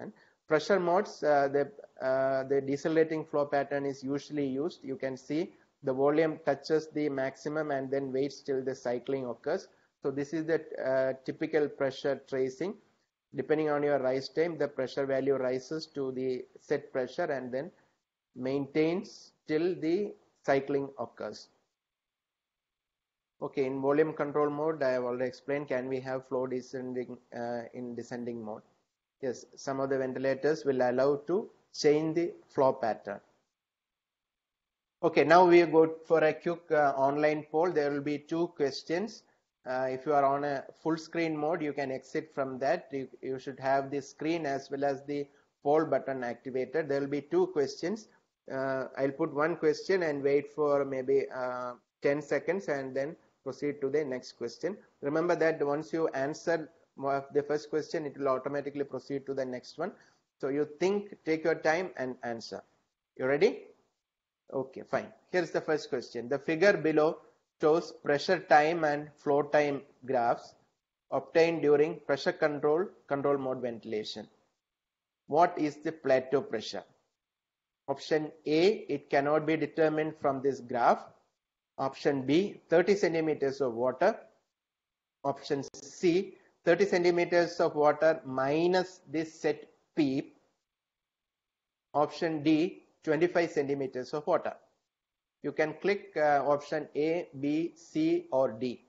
pressure modes, uh, the, uh, the decelerating flow pattern is usually used. You can see the volume touches the maximum and then waits till the cycling occurs. So this is the uh, typical pressure tracing. Depending on your rise time, the pressure value rises to the set pressure and then maintains till the cycling occurs. Okay, in volume control mode, I have already explained, can we have flow descending uh, in descending mode? Yes, some of the ventilators will allow to change the flow pattern. Okay, now we go for a quick uh, online poll. There will be two questions. Uh, if you are on a full screen mode, you can exit from that. You, you should have the screen as well as the poll button activated. There will be two questions. Uh, I'll put one question and wait for maybe uh, ten seconds and then proceed to the next question. Remember that once you answer the first question, it will automatically proceed to the next one. So you think, take your time and answer. You ready? Okay, fine. Here's the first question. The figure below shows pressure time and flow time graphs obtained during pressure control, control mode ventilation. What is the plateau pressure? Option A, it cannot be determined from this graph. Option B, thirty centimeters of water. Option C, thirty centimeters of water minus this set PEEP. Option D, twenty-five centimeters of water. You can click uh, option A, B, C or D.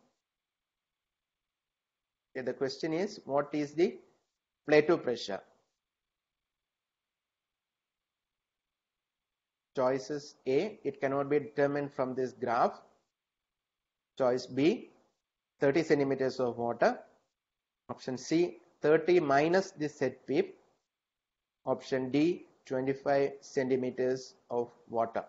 Okay, the question is, what is the plateau pressure? Choice is A, it cannot be determined from this graph. Choice B, thirty centimeters of water. Option C, thirty minus the set PEEP. Option D, twenty-five centimeters of water.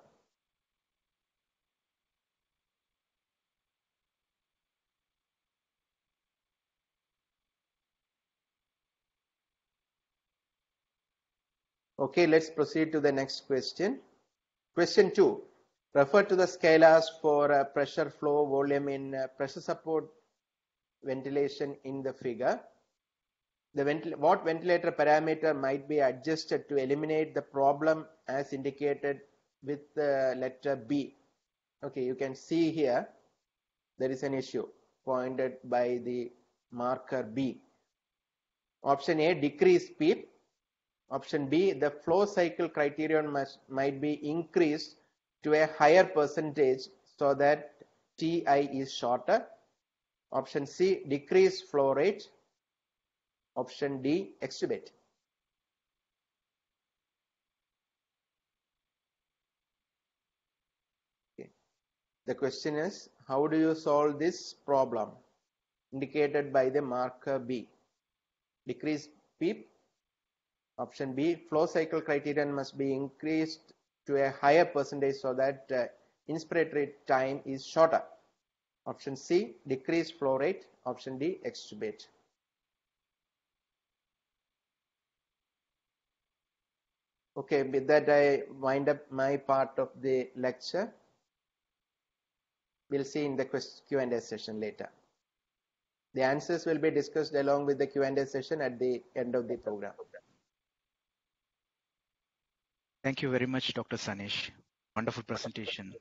Okay, let's proceed to the next question. Question two. Refer to the scalars for uh, pressure, flow, volume in uh, pressure support ventilation in the figure. The ventil what ventilator parameter might be adjusted to eliminate the problem as indicated with the letter B? Okay, you can see here there is an issue pointed by the marker B. Option A, decrease PEEP. Option B, the flow cycle criterion must, might be increased to a higher percentage so that T I is shorter. Option C, decrease flow rate. Option D, extubate. Okay. The question is, how do you solve this problem indicated by the marker B? Decrease PEEP. Option B, flow cycle criterion must be increased to a higher percentage so that uh, inspiratory time is shorter. Option C, decrease flow rate. Option D, extubate. Okay, with that I wind up my part of the lecture. We'll see in the Q and A session later. The answers will be discussed along with the Q and A session at the end of the program. Thank you very much, Doctor Sanish. Wonderful presentation.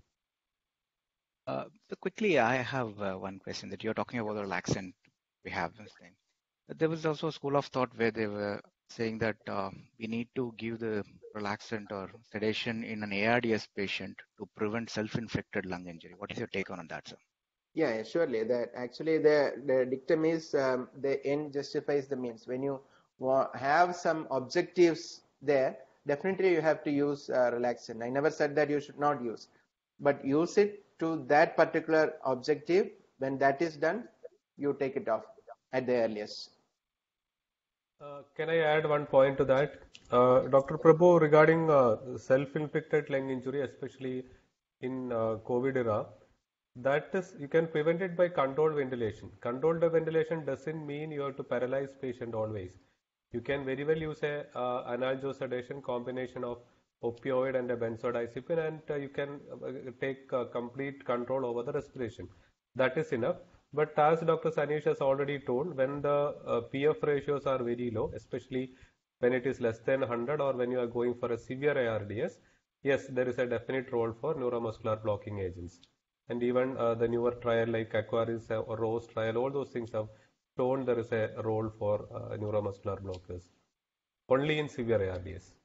Uh, so quickly, I have uh, one question that you're talking about the relaxant we have. There was also a school of thought where they were saying that uh, we need to give the relaxant or sedation in an A R D S patient to prevent self-inflicted lung injury. What is your take on that, sir? Yeah, surely. That actually the, the dictum is um, the end justifies the means. When you have some objectives there, definitely you have to use uh, relaxant. I never said that you should not use, but use it to that particular objective. When that is done, you take it off at the earliest. Uh, can I add one point to that? Uh, Doctor Prabhu, regarding uh, self-inflicted lung injury, especially in uh, COVID era, that is, you can prevent it by controlled ventilation. Controlled ventilation doesn't mean you have to paralyze patient always. You can very well use a uh, analgesedation combination of opioid and a benzodiazepine, and uh, you can uh, take uh, complete control over the respiration. That is enough. But as Doctor Sanish has already told, when the uh, P F ratios are very low, especially when it is less than one hundred or when you are going for a severe A R D S, yes, there is a definite role for neuromuscular blocking agents. And even uh, the newer trial like Aquaris or Rose trial, all those things have shown there is a role for uh, neuromuscular blockers, only in severe A R D S.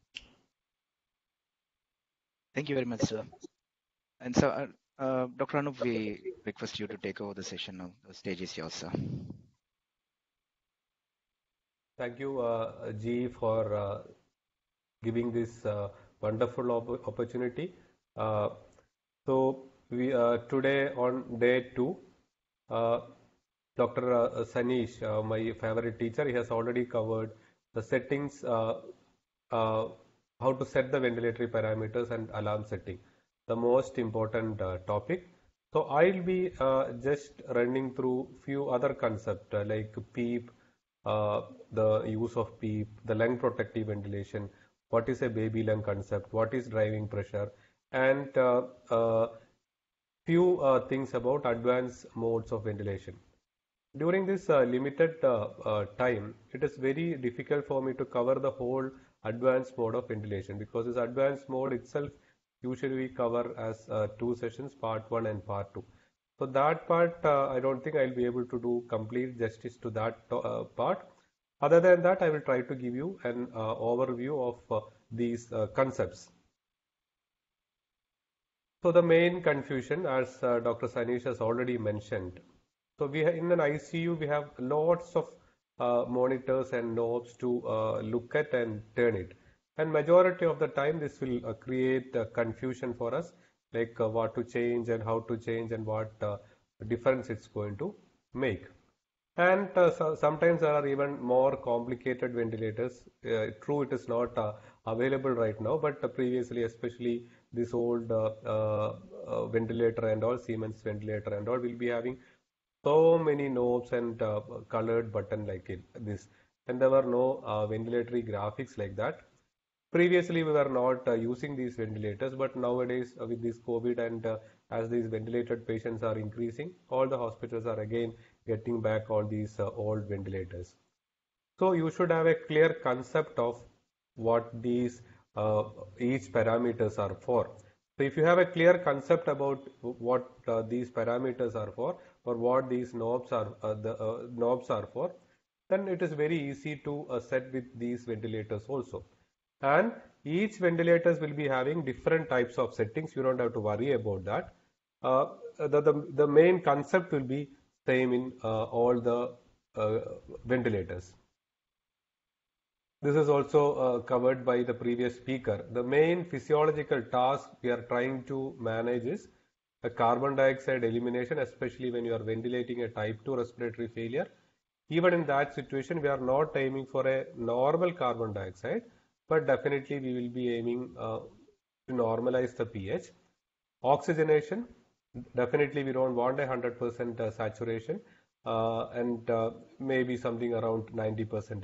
Thank you very much, sir. And so, uh, uh, Doctor Anup, we request you to take over the session now. The stage is yours, sir. Thank you, uh, G, for uh, giving this uh, wonderful op opportunity. Uh, so, we uh, today on day two, uh, Doctor Uh, Sanish, uh, my favorite teacher, he has already covered the settings, uh, uh, how to set the ventilatory parameters and alarm setting, the most important uh, topic. So, I'll be uh, just running through few other concepts uh, like PEEP, uh, the use of PEEP, the lung protective ventilation, what is a baby lung concept, what is driving pressure, and uh, uh, few uh, things about advanced modes of ventilation. During this uh, limited uh, uh, time, it is very difficult for me to cover the whole advanced mode of ventilation, because this advanced mode itself usually we cover as uh, two sessions, part one and part two. So that part, uh, I don't think I'll be able to do complete justice to that uh, part. Other than that, I will try to give you an uh, overview of uh, these uh, concepts. So the main confusion, as uh, Doctor Sanish has already mentioned, so we have, in an I C U we have lots of uh, monitors and knobs to uh, look at and turn it, and majority of the time this will uh, create uh, confusion for us, like uh, what to change and how to change and what uh, difference it's going to make. And uh, so sometimes there are even more complicated ventilators. Uh, true, it is not uh, available right now, but uh, previously, especially this old uh, uh, uh, ventilator and all, Siemens ventilator and all, will be having so many knobs and uh, colored button like it, this. And there were no uh, ventilatory graphics like that. Previously, we were not uh, using these ventilators, but nowadays uh, with this COVID and uh, as these ventilated patients are increasing, all the hospitals are again getting back all these uh, old ventilators. So you should have a clear concept of what these uh, each parameters are for. So if you have a clear concept about what uh, these parameters are for, or what these knobs are uh, the uh, knobs are for, then it is very easy to uh, set with these ventilators also. And each ventilators will be having different types of settings. You don't have to worry about that. Uh, the, the, the main concept will be same in uh, all the uh, ventilators. This is also uh, covered by the previous speaker. The main physiological task we are trying to manage is a carbon dioxide elimination, especially when you are ventilating a type two respiratory failure. Even in that situation, we are not aiming for a normal carbon dioxide, but definitely we will be aiming uh, to normalize the pH. Oxygenation, definitely we don't want a one hundred percent uh, saturation uh, and uh, maybe something around ninety percent.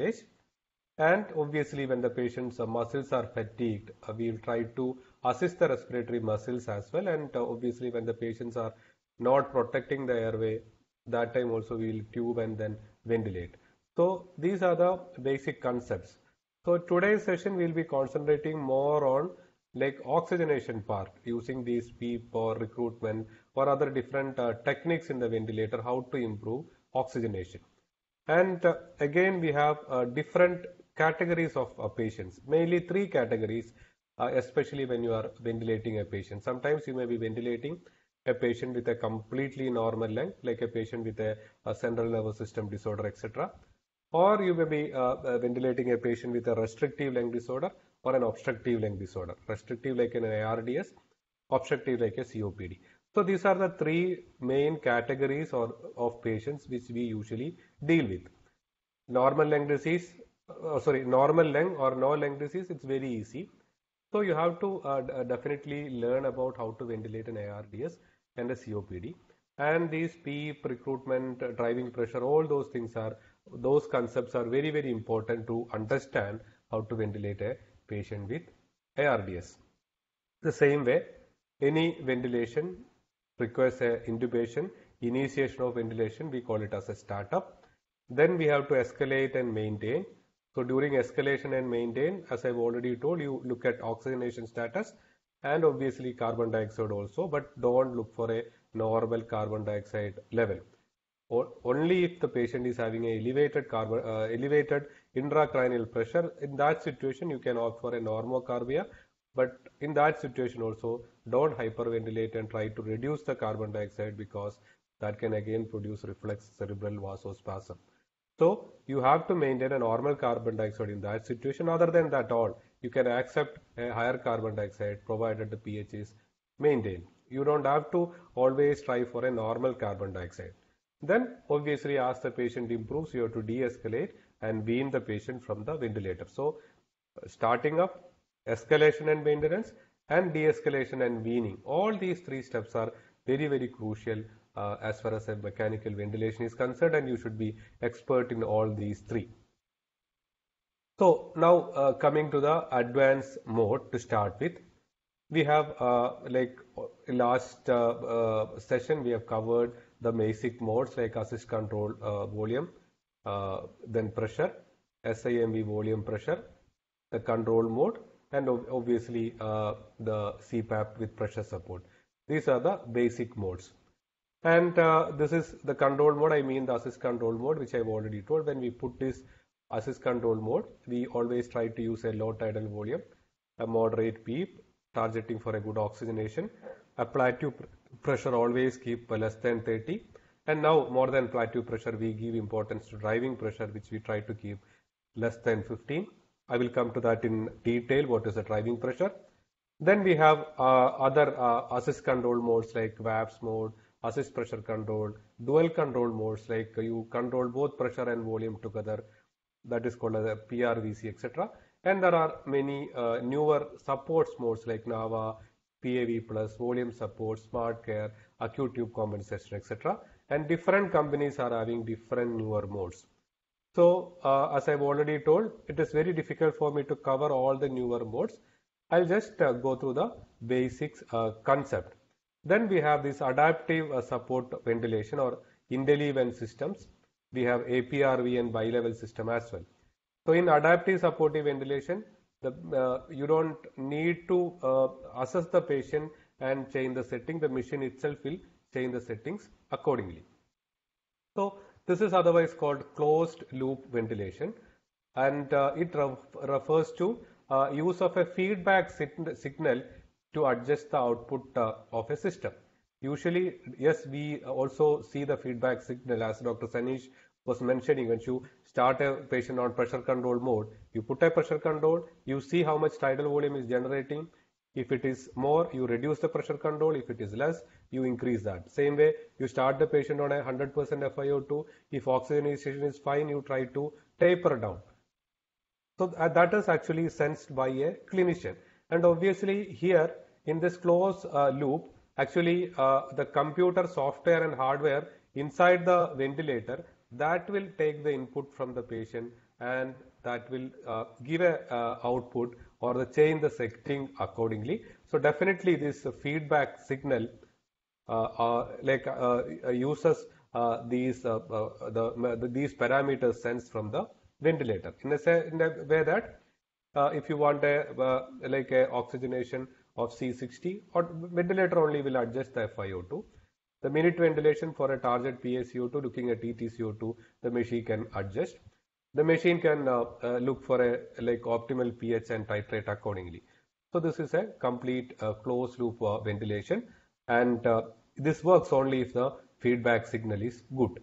And obviously when the patient's uh, muscles are fatigued, uh, we will try to assist the respiratory muscles as well. And uh, obviously when the patients are not protecting the airway, that time also we will tube and then ventilate. So these are the basic concepts. So today's session we will be concentrating more on like oxygenation part, using these PEEP or recruitment or other different uh, techniques in the ventilator, how to improve oxygenation. And uh, again we have uh, different categories of uh, patients, mainly three categories, uh, especially when you are ventilating a patient. Sometimes you may be ventilating a patient with a completely normal lung, like a patient with a, a central nervous system disorder, et cetera. Or you may be uh, uh, ventilating a patient with a restrictive lung disorder or an obstructive lung disorder. Restrictive like an A R D S, obstructive like a C O P D. So these are the three main categories or of patients which we usually deal with. Normal lung disease, uh, sorry, normal lung or no lung disease, it's very easy. So you have to uh, definitely learn about how to ventilate an A R D S and a C O P D. And these PEEP, recruitment, uh, driving pressure, all those things are, those concepts are very, very important to understand how to ventilate a patient with A R D S. The same way, any ventilation requires a intubation, initiation of ventilation, we call it as a startup. Then we have to escalate and maintain. So during escalation and maintain, as I've already told you, look at oxygenation status and obviously carbon dioxide also, but don't look for a normal carbon dioxide level. Or only if the patient is having a elevated carbon, uh, elevated intracranial pressure, in that situation you can opt for a normocarbia. But in that situation also, don't hyperventilate and try to reduce the carbon dioxide, because that can again produce reflex cerebral vasospasm. So you have to maintain a normal carbon dioxide in that situation. Other than that, all you can accept a higher carbon dioxide provided the pH is maintained. You don't have to always try for a normal carbon dioxide. Then obviously, as the patient improves, you have to de-escalate and wean the patient from the ventilator. So starting up, escalation and maintenance, and de-escalation and weaning. All these three steps are very, very crucial uh, as far as a mechanical ventilation is concerned, and you should be expert in all these three. So now uh, coming to the advanced mode to start with, we have uh, like last uh, uh, session we have covered the basic modes like assist control uh, volume, uh, then pressure, S I M V volume pressure, the control mode, and obviously uh, the C PAP with pressure support. These are the basic modes. And uh, this is the control mode, I mean the assist control mode, which I've already told. When we put this assist control mode, we always try to use a low tidal volume, a moderate PEEP, targeting for a good oxygenation, a plateau pressure always keep less than thirty, and now more than plateau pressure we give importance to driving pressure, which we try to keep less than fifteen. I will come to that in detail, what is the driving pressure. Then we have uh, other uh, assist control modes like V A P S mode, assist pressure control, dual control modes like you control both pressure and volume together, that is called as a P R V C, et cetera. And there are many uh, newer supports modes like NAVA, P A V plus, volume support, smart care, acute tube compensation, et cetera. And different companies are having different newer modes. So uh, as I've already told, it is very difficult for me to cover all the newer modes. I'll just uh, go through the basics uh, concept. Then we have this adaptive uh, support ventilation or IntelliVent systems. We have A P R V and bi-level system as well. So in adaptive supportive ventilation, the, uh, you don't need to uh, assess the patient and change the setting. The machine itself will change the settings accordingly. So this is otherwise called closed loop ventilation, and uh, it ref refers to uh, use of a feedback signal to adjust the output uh, of a system. Usually, yes, we also see the feedback signal as Doctor Sanish was mentioning. When you start a patient on pressure control mode, you put a pressure control, you see how much tidal volume is generating. If it is more, you reduce the pressure control. If it is less, you increase that. Same way, you start the patient on a one hundred percent F i O two. If oxygenation is fine, you try to taper down. So that is actually sensed by a clinician. And obviously here in this closed uh, loop, actually uh, the computer software and hardware inside the ventilator, that will take the input from the patient and that will uh, give a uh, output or the change the setting accordingly. So definitely this uh, feedback signal uh, uh, like uh, uses uh, these uh, uh, the, the these parameters sensed from the ventilator in a, in a way that uh, if you want a uh, like a oxygenation of C sixty, or ventilator only will adjust the F i O two. The minute ventilation for a target P a C O two, looking at E T C O two, the machine can adjust. The machine can uh, uh, look for a like optimal pH and titrate accordingly. So this is a complete uh, closed loop uh, ventilation, and uh, this works only if the feedback signal is good.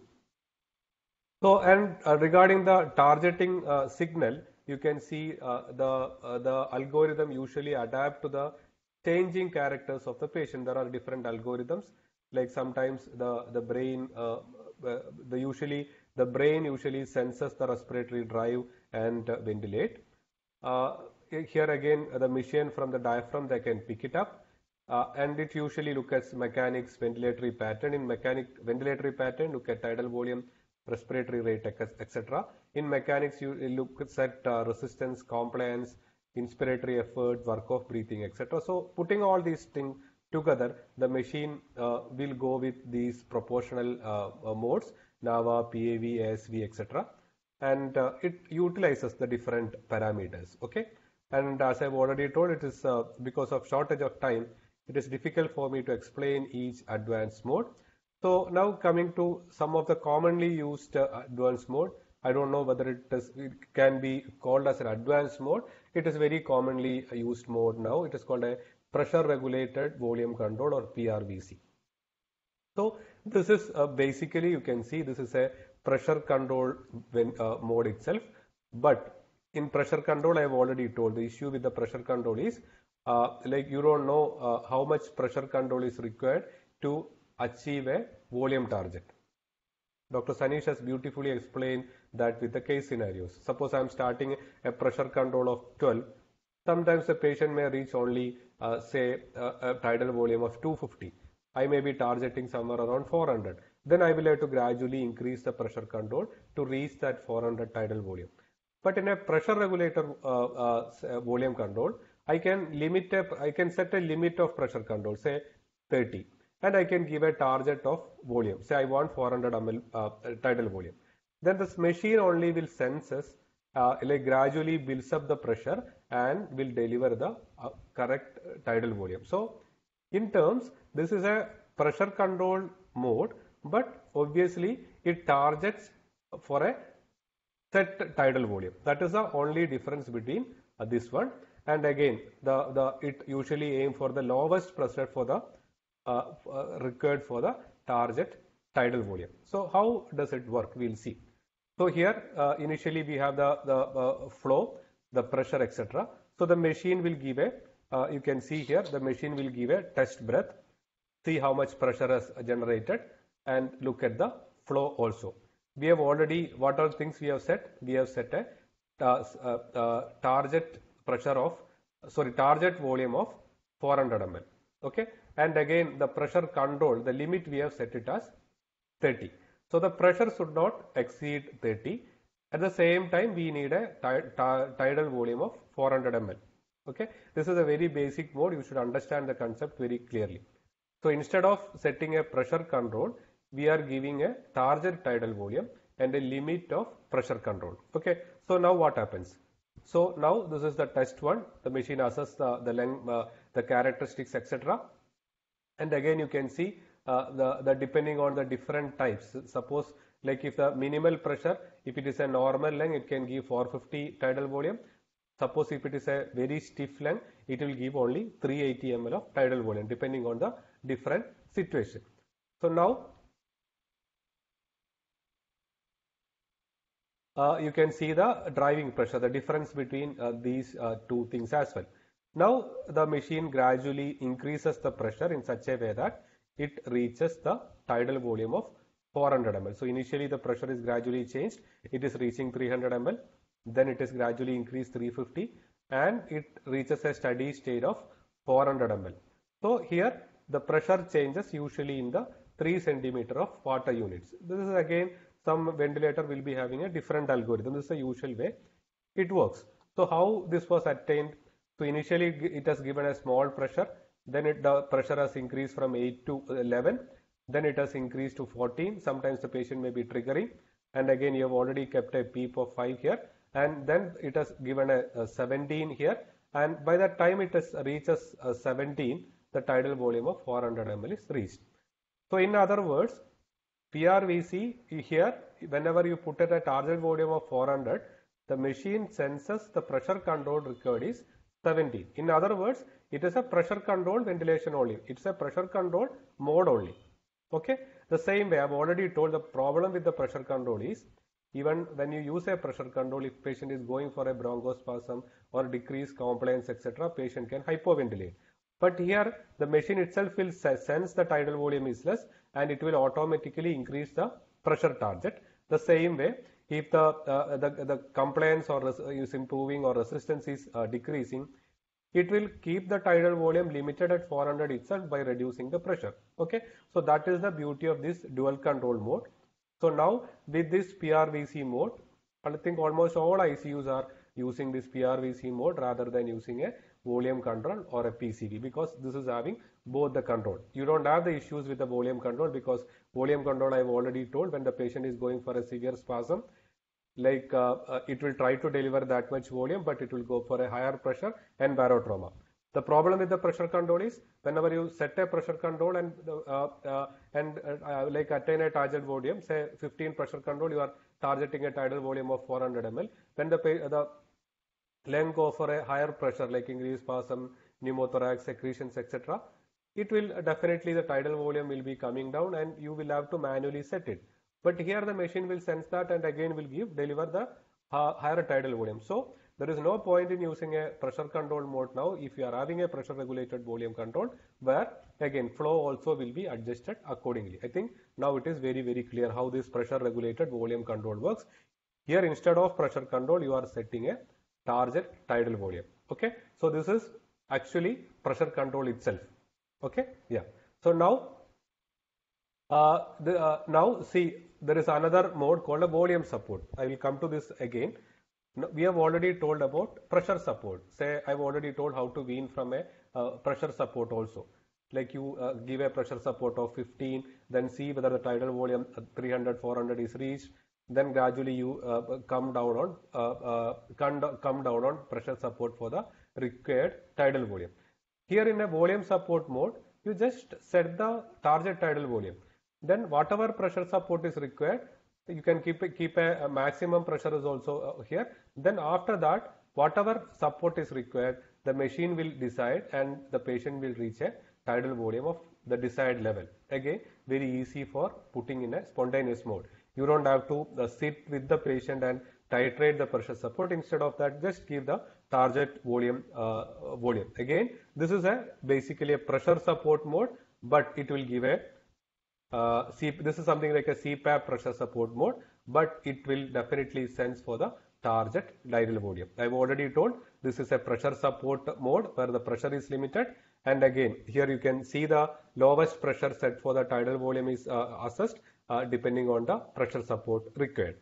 So and uh, regarding the targeting uh, signal, you can see uh, the uh, the algorithm usually adapt to the changing characters of the patient. There are different algorithms. Like sometimes the the brain uh, uh, the usually the brain usually senses the respiratory drive and uh, ventilate. Uh, here again the machine from the diaphragm, they can pick it up, uh, and it usually look at mechanics ventilatory pattern. In mechanic ventilatory pattern, look at tidal volume, respiratory rate, et cetera. In mechanics, you look at uh, resistance, compliance, inspiratory effort, work of breathing, et cetera. So putting all these things together, the machine uh, will go with these proportional uh, uh, modes, NAVA, P A V, A S V, et cetera. and uh, it utilizes the different parameters. Okay, and as I've already told, it is uh, because of shortage of time, it is difficult for me to explain each advanced mode. So now coming to some of the commonly used uh, advanced mode. I don't know whether it, is, it can be called as an advanced mode. It is very commonly used mode now. It is called a pressure regulated volume control, or P R V C. So this is uh, basically, you can see this is a pressure control when, uh, mode itself. But in pressure control, I have already told the issue with the pressure control is uh, like you don't know uh, how much pressure control is required to achieve a volume target. Doctor Sanish has beautifully explained that with the case scenarios. Suppose I am starting a pressure control of twelve. Sometimes the patient may reach only uh, say uh, a tidal volume of two fifty. I may be targeting somewhere around four hundred. Then I will have to gradually increase the pressure control to reach that four hundred tidal volume. But in a pressure regulator uh, uh, volume control, I can limit a, I can set a limit of pressure control, say thirty. And I can give a target of volume. Say I want four hundred milliliters uh, tidal volume. Then this machine only will senses, uh, like gradually builds up the pressure and will deliver the uh, correct tidal volume. So in terms, this is a pressure control mode, but obviously it targets for a set tidal volume. That is the only difference between uh, this one. And again, the, the it usually aim for the lowest pressure for the Uh, uh, required for the target tidal volume. So how does it work? We'll see. So here uh, initially we have the, the uh, flow, the pressure, et cetera. So the machine will give a, uh, you can see here, the machine will give a test breath, see how much pressure is generated, and look at the flow also. We have already, what are things we have set? We have set a uh, uh, uh, target pressure of, sorry, target volume of four hundred milliliters. Okay. And again, the pressure control, the limit we have set it as thirty. So the pressure should not exceed thirty. At the same time, we need a tidal volume of four hundred milliliters. Okay. This is a very basic mode. You should understand the concept very clearly. So instead of setting a pressure control, we are giving a target tidal volume and a limit of pressure control. Okay. So now what happens? So now this is the test one. The machine assesses the, the length, uh, the characteristics, et cetera. And again, you can see uh, the, the depending on the different types. Suppose like if the minimal pressure, if it is a normal length, it can give four hundred fifty tidal volume. Suppose if it is a very stiff length, it will give only three hundred eighty milliliters of tidal volume depending on the different situation. So now uh, you can see the driving pressure, the difference between uh, these uh, two things as well. Now the machine gradually increases the pressure in such a way that it reaches the tidal volume of four hundred milliliters. So initially the pressure is gradually changed. It is reaching three hundred milliliters. Then it is gradually increased three hundred fifty and it reaches a steady state of four hundred milliliters. So here the pressure changes usually in the three centimeter of water units. This is again, some ventilator will be having a different algorithm. This is the usual way it works. So how this was attained? So initially it has given a small pressure, then it, the pressure has increased from eight to eleven, then it has increased to fourteen. Sometimes the patient may be triggering, and again you have already kept a PEEP of five here, and then it has given a, a seventeen here, and by the time it has reaches a seventeen, the tidal volume of four hundred milliliters is reached. So in other words, P R V C here, whenever you put at a target volume of four hundred, the machine senses the pressure control required is seventeen. In other words, it is a pressure control ventilation only. It's a pressure control mode only. Okay. The same way, I've already told the problem with the pressure control is even when you use a pressure control, if patient is going for a bronchospasm or decreased compliance, et cetera, patient can hypoventilate. But here the machine itself will sense the tidal volume is less and it will automatically increase the pressure target. The same way, if the, uh, the, the compliance or is improving or resistance is uh, decreasing, it will keep the tidal volume limited at four hundred itself by reducing the pressure. Okay. So that is the beauty of this dual control mode. So now with this P R V C mode, I think almost all I C Us are using this P R V C mode rather than using a volume control or a P C V, because this is having both the control. You don't have the issues with the volume control because volume control I have already told, when the patient is going for a severe spasm, like uh, uh, it will try to deliver that much volume, but it will go for a higher pressure and barotrauma. The problem with the pressure control is whenever you set a pressure control and uh, uh, and uh, like attain a target volume, say fifteen pressure control, you are targeting a tidal volume of four hundred milliliters. When the the lung go for a higher pressure like increased spasm, pneumothorax, secretions, et cetera, it will definitely the tidal volume will be coming down and you will have to manually set it. But here the machine will sense that and again will give deliver the uh, higher tidal volume. So there is no point in using a pressure control mode now if you are having a pressure regulated volume control, where again flow also will be adjusted accordingly. I think now it is very very clear how this pressure regulated volume control works. Here instead of pressure control you are setting a target tidal volume. Okay, so this is actually pressure control itself. Okay, yeah. So now uh, the, uh, now see there is another mode called a volume support. I will come to this again. Now, we have already told about pressure support. Say I've already told how to wean from a uh, pressure support also. Like you uh, give a pressure support of fifteen, then see whether the tidal volume uh, three hundred, four hundred is reached. Then gradually you uh, come down on uh, uh, come, come down on pressure support for the required tidal volume. Here in a volume support mode, you just set the target tidal volume. Then whatever pressure support is required, you can keep a, keep a, a maximum pressure is also uh, here. Then after that, whatever support is required, the machine will decide and the patient will reach a tidal volume of the desired level. Again, very easy for putting in a spontaneous mode. You don't have to uh, sit with the patient and titrate the pressure support. Instead of that, just give the target volume uh, volume. Again, this is a basically a pressure support mode, but it will give a uh, C, this is something like a C PAP pressure support mode, but it will definitely sense for the target tidal volume. I've already told this is a pressure support mode where the pressure is limited, and again here you can see the lowest pressure set for the tidal volume is uh, assessed uh, depending on the pressure support required.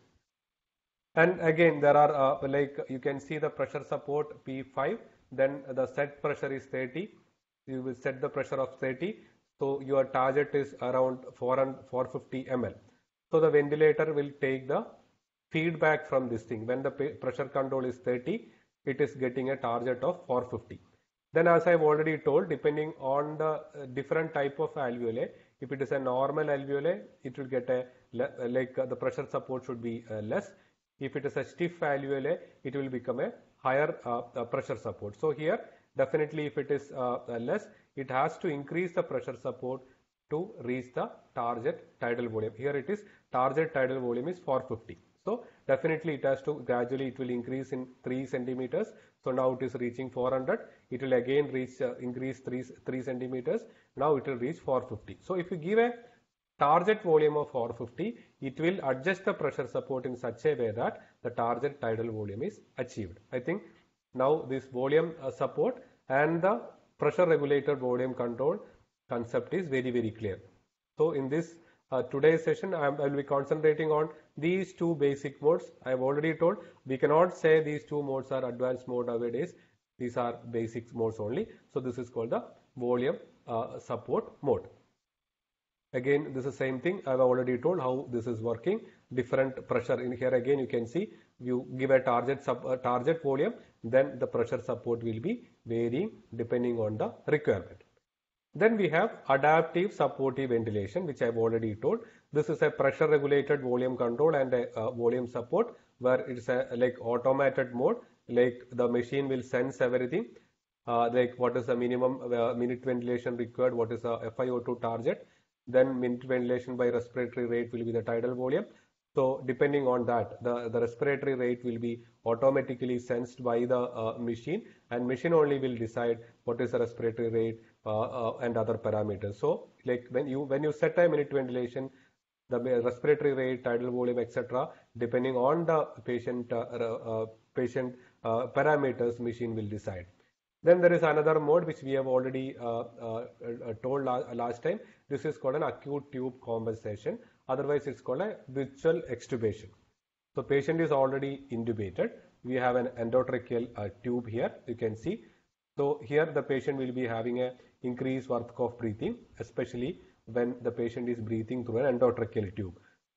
And again there are uh, like you can see the pressure support P five, then the set pressure is thirty, you will set the pressure of thirty, so your target is around four hundred fifty milliliters. So the ventilator will take the feedback from this thing. When the pressure control is thirty, it is getting a target of four hundred fifty. Then as I have already told, depending on the uh, different type of alveoli, if it is a normal alveoli, it will get a like uh, the pressure support should be uh, less. If it is a stiff alveoli, it will become a higher uh, uh, pressure support. So here definitely if it is uh, uh, less, it has to increase the pressure support to reach the target tidal volume. Here it is target tidal volume is four hundred fifty. So definitely it has to gradually it will increase in three centimeters. So now it is reaching four hundred. It will again reach uh, increase three three centimeters. Now it will reach four hundred fifty. So if you give a target volume of four hundred fifty, it will adjust the pressure support in such a way that the target tidal volume is achieved. I think now this volume uh, support and the pressure regulated volume control concept is very very clear. So in this uh, today's session I will be concentrating on these two basic modes. I have already told we cannot say these two modes are advanced mode nowadays. These are basic modes only. So this is called the volume uh, support mode. Again this is same thing. I have already told how this is working. Different pressure in here again you can see you give a target sub uh, target volume, then the pressure support will be varying depending on the requirement. Then we have adaptive supportive ventilation, which I have already told. This is a pressure regulated volume control and a uh, volume support where it's a like automated mode, like the machine will sense everything, uh, like what is the minimum uh, minute ventilation required, what is the F i O two target, then minute ventilation by respiratory rate will be the tidal volume. So depending on that, the, the respiratory rate will be automatically sensed by the uh, machine, and machine only will decide what is the respiratory rate uh, uh, and other parameters. So like when you when you set a minute ventilation, the respiratory rate, tidal volume, et cetera, depending on the patient uh, uh, patient uh, parameters, machine will decide. Then there is another mode which we have already uh, uh, told la last time. This is called an acute tube compensation. Otherwise, it's called a visual extubation. So patient is already intubated. We have an endotracheal uh, tube here. You can see. So here the patient will be having a increased work of breathing, especially when the patient is breathing through an endotracheal tube.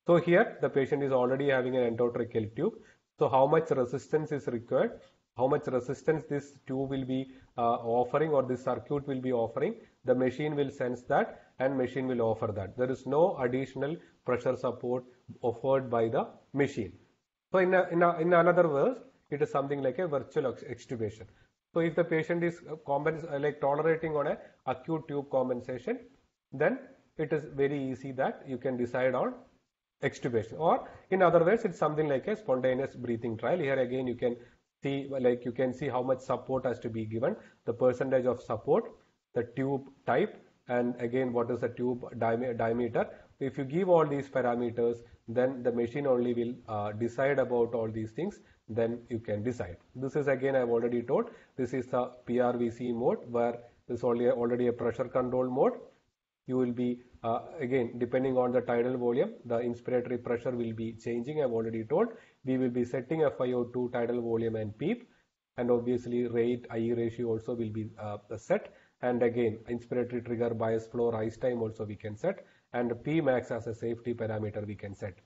So here the patient is already having an endotracheal tube. So how much resistance is required? How much resistance this tube will be uh, offering, or this circuit will be offering? The machine will sense that and machine will offer that. There is no additional pressure support offered by the machine. So in, a, in, a, in another words, it is something like a virtual extubation. So if the patient is like tolerating on a acute tube compensation, then it is very easy that you can decide on extubation, or in other words, it's something like a spontaneous breathing trial. Here again you can see, like you can see how much support has to be given, the percentage of support, the tube type, and again what is the tube diameter. If you give all these parameters, then the machine only will uh, decide about all these things, then you can decide. This is again I have already told, this is the P R V C mode, where this is only already a pressure control mode. You will be uh, again depending on the tidal volume, the inspiratory pressure will be changing. I have already told we will be setting F i O two, tidal volume and PEEP, and obviously rate I E ratio also will be uh, set, and again inspiratory trigger, bias flow, rise time also we can set, and P max as a safety parameter we can set.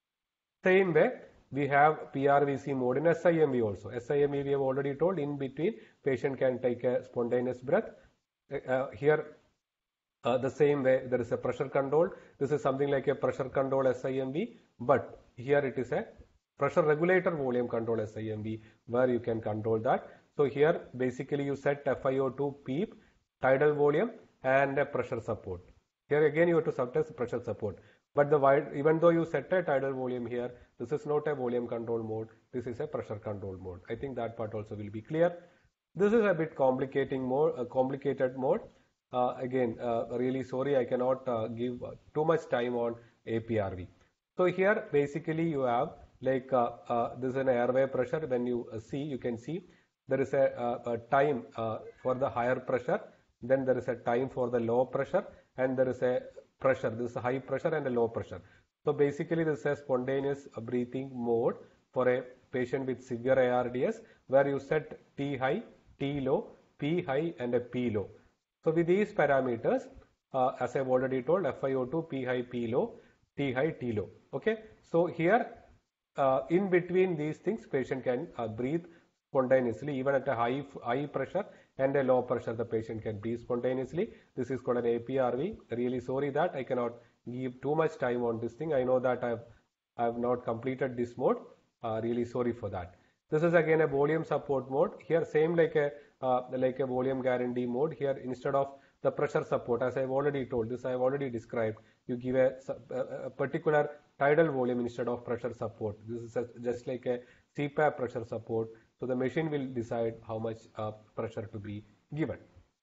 Same way we have P R V C mode in S I M V also. S I M V we have already told, in between patient can take a spontaneous breath. Uh, here Uh, the same way there is a pressure control. This is something like a pressure control S I M V, but here it is a pressure regulator volume control S I M V, where you can control that. So here basically you set F i O two, PEEP, tidal volume and a pressure support. Here again you have to set as pressure support, but the wide, even though you set a tidal volume here, this is not a volume control mode, this is a pressure control mode. I think that part also will be clear. This is a bit complicating more uh, complicated mode. Uh, again, uh, really sorry, I cannot uh, give uh, too much time on A P R V. So here basically you have like uh, uh, this is an airway pressure. When you uh, see, you can see there is a, uh, a time uh, for the higher pressure, then there is a time for the low pressure, and there is a pressure. This is a high pressure and a low pressure. So basically this is a spontaneous breathing mode for a patient with severe A R D S, where you set T high, T low, P high and a P low. So with these parameters, uh, as I have already told, F i O two, P high, P low, T high, T low. Okay. So here uh, in between these things, patient can uh, breathe spontaneously, even at a high high pressure and a low pressure, the patient can breathe spontaneously. This is called an A P R V. Really sorry that I cannot give too much time on this thing. I know that I have I have not completed this mode. Uh, really sorry for that. This is again a volume support mode. Here same like a uh, like a volume guarantee mode. Here instead of the pressure support, as I have already told, this I have already described, you give a, a particular tidal volume instead of pressure support. This is a, just like a C PAP pressure support. So the machine will decide how much uh, pressure to be given.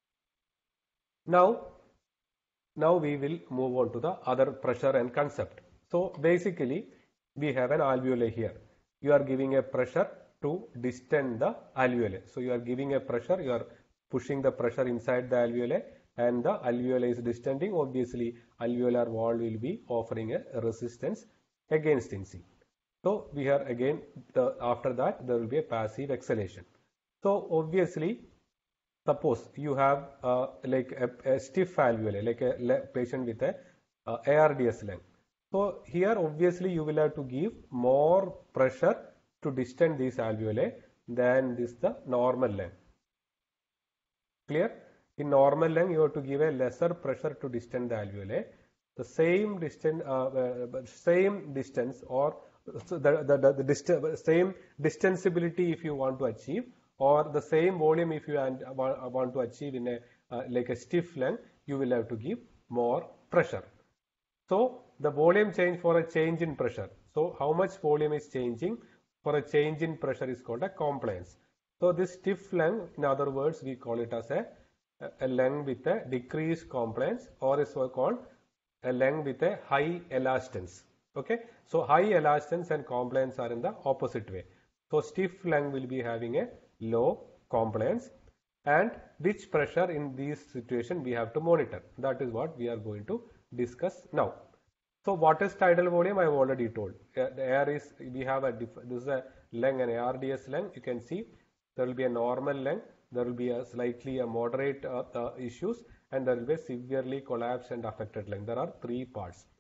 Now, now we will move on to the other pressure and concept. So basically we have an alveoli here. You are giving a pressure to distend the alveoli. So you are giving a pressure, you are pushing the pressure inside the alveoli, and the alveoli is distending. Obviously alveolar wall will be offering a resistance against N C. So we are again the, after that there will be a passive exhalation. So obviously suppose you have uh, like a, a stiff alveoli, like a patient with a uh, A R D S lung. So here obviously you will have to give more pressure to distend these alveoli than this the normal lung. Clear? In normal lung you have to give a lesser pressure to distend the alveoli. The same distance, uh, uh, same distance or so the, the, the, the dist same distensibility if you want to achieve, or the same volume if you want to achieve in a uh, like a stiff lung, you will have to give more pressure. So the volume change for a change in pressure. So how much volume is changing for a change in pressure is called a compliance. So this stiff lung, in other words, we call it as a, a lung with a decreased compliance, or is called a lung with a high elastance. Okay. So high elastance and compliance are in the opposite way. So stiff lung will be having a low compliance, and which pressure in this situation we have to monitor. That is what we are going to discuss now. So what is tidal volume? I have already told. Uh, the air is, we have a, this is a lung, an A R D S lung. You can see there will be a normal lung, there will be a slightly a moderate uh, uh, issues, and there will be a severely collapsed and affected lung. There are three parts.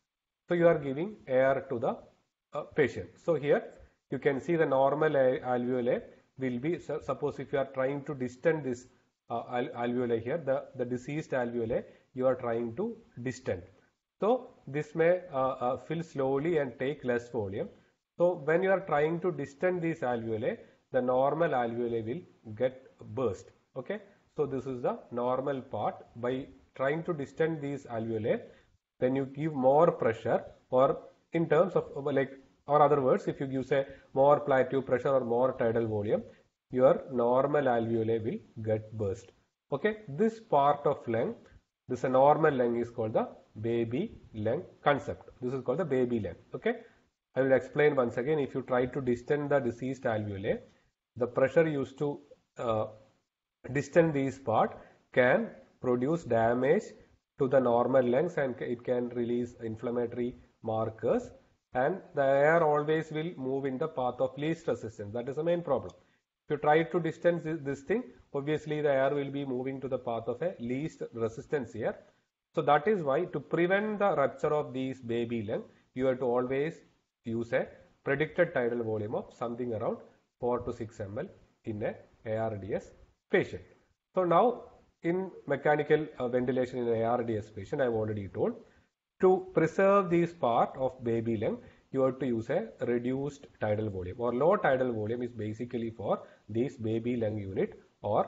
So you are giving air to the uh, patient. So here you can see the normal alveoli will be, so suppose if you are trying to distend this uh, alveoli here, the, the diseased alveoli you are trying to distend. So this may uh, uh, fill slowly and take less volume. So when you are trying to distend these alveoli, the normal alveoli will get burst. Okay. So this is the normal part. By trying to distend these alveoli, then you give more pressure, or in terms of like, or other words, if you give say more plateau pressure or more tidal volume, your normal alveoli will get burst. Okay. This part of lung, this a normal lung is called the baby lung concept. This is called the baby lung. Okay. I will explain once again. If you try to distend the diseased alveoli, the pressure used to uh, distend these part can produce damage to the normal lungs, and it can release inflammatory markers, and the air always will move in the path of least resistance. That is the main problem. If you try to distance this, this thing, obviously the air will be moving to the path of a least resistance here. So that is why, to prevent the rupture of these baby lung, you have to always use a predicted tidal volume of something around four to six milliliters in a ARDS patient. So now in mechanical uh, ventilation in an ARDS patient, I have already told, to preserve this part of baby lung, you have to use a reduced tidal volume, or low tidal volume is basically for this baby lung unit or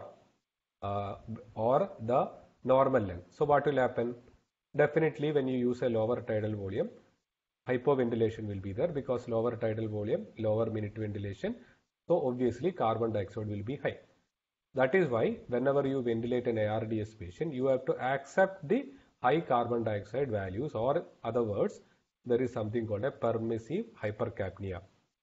uh, or the normal lung. So what will happen? Definitely when you use a lower tidal volume, hypoventilation will be there, because lower tidal volume, lower minute ventilation. So obviously carbon dioxide will be high. That is why whenever you ventilate an ARDS patient, you have to accept the high carbon dioxide values, or other words, there is something called a permissive hypercapnia.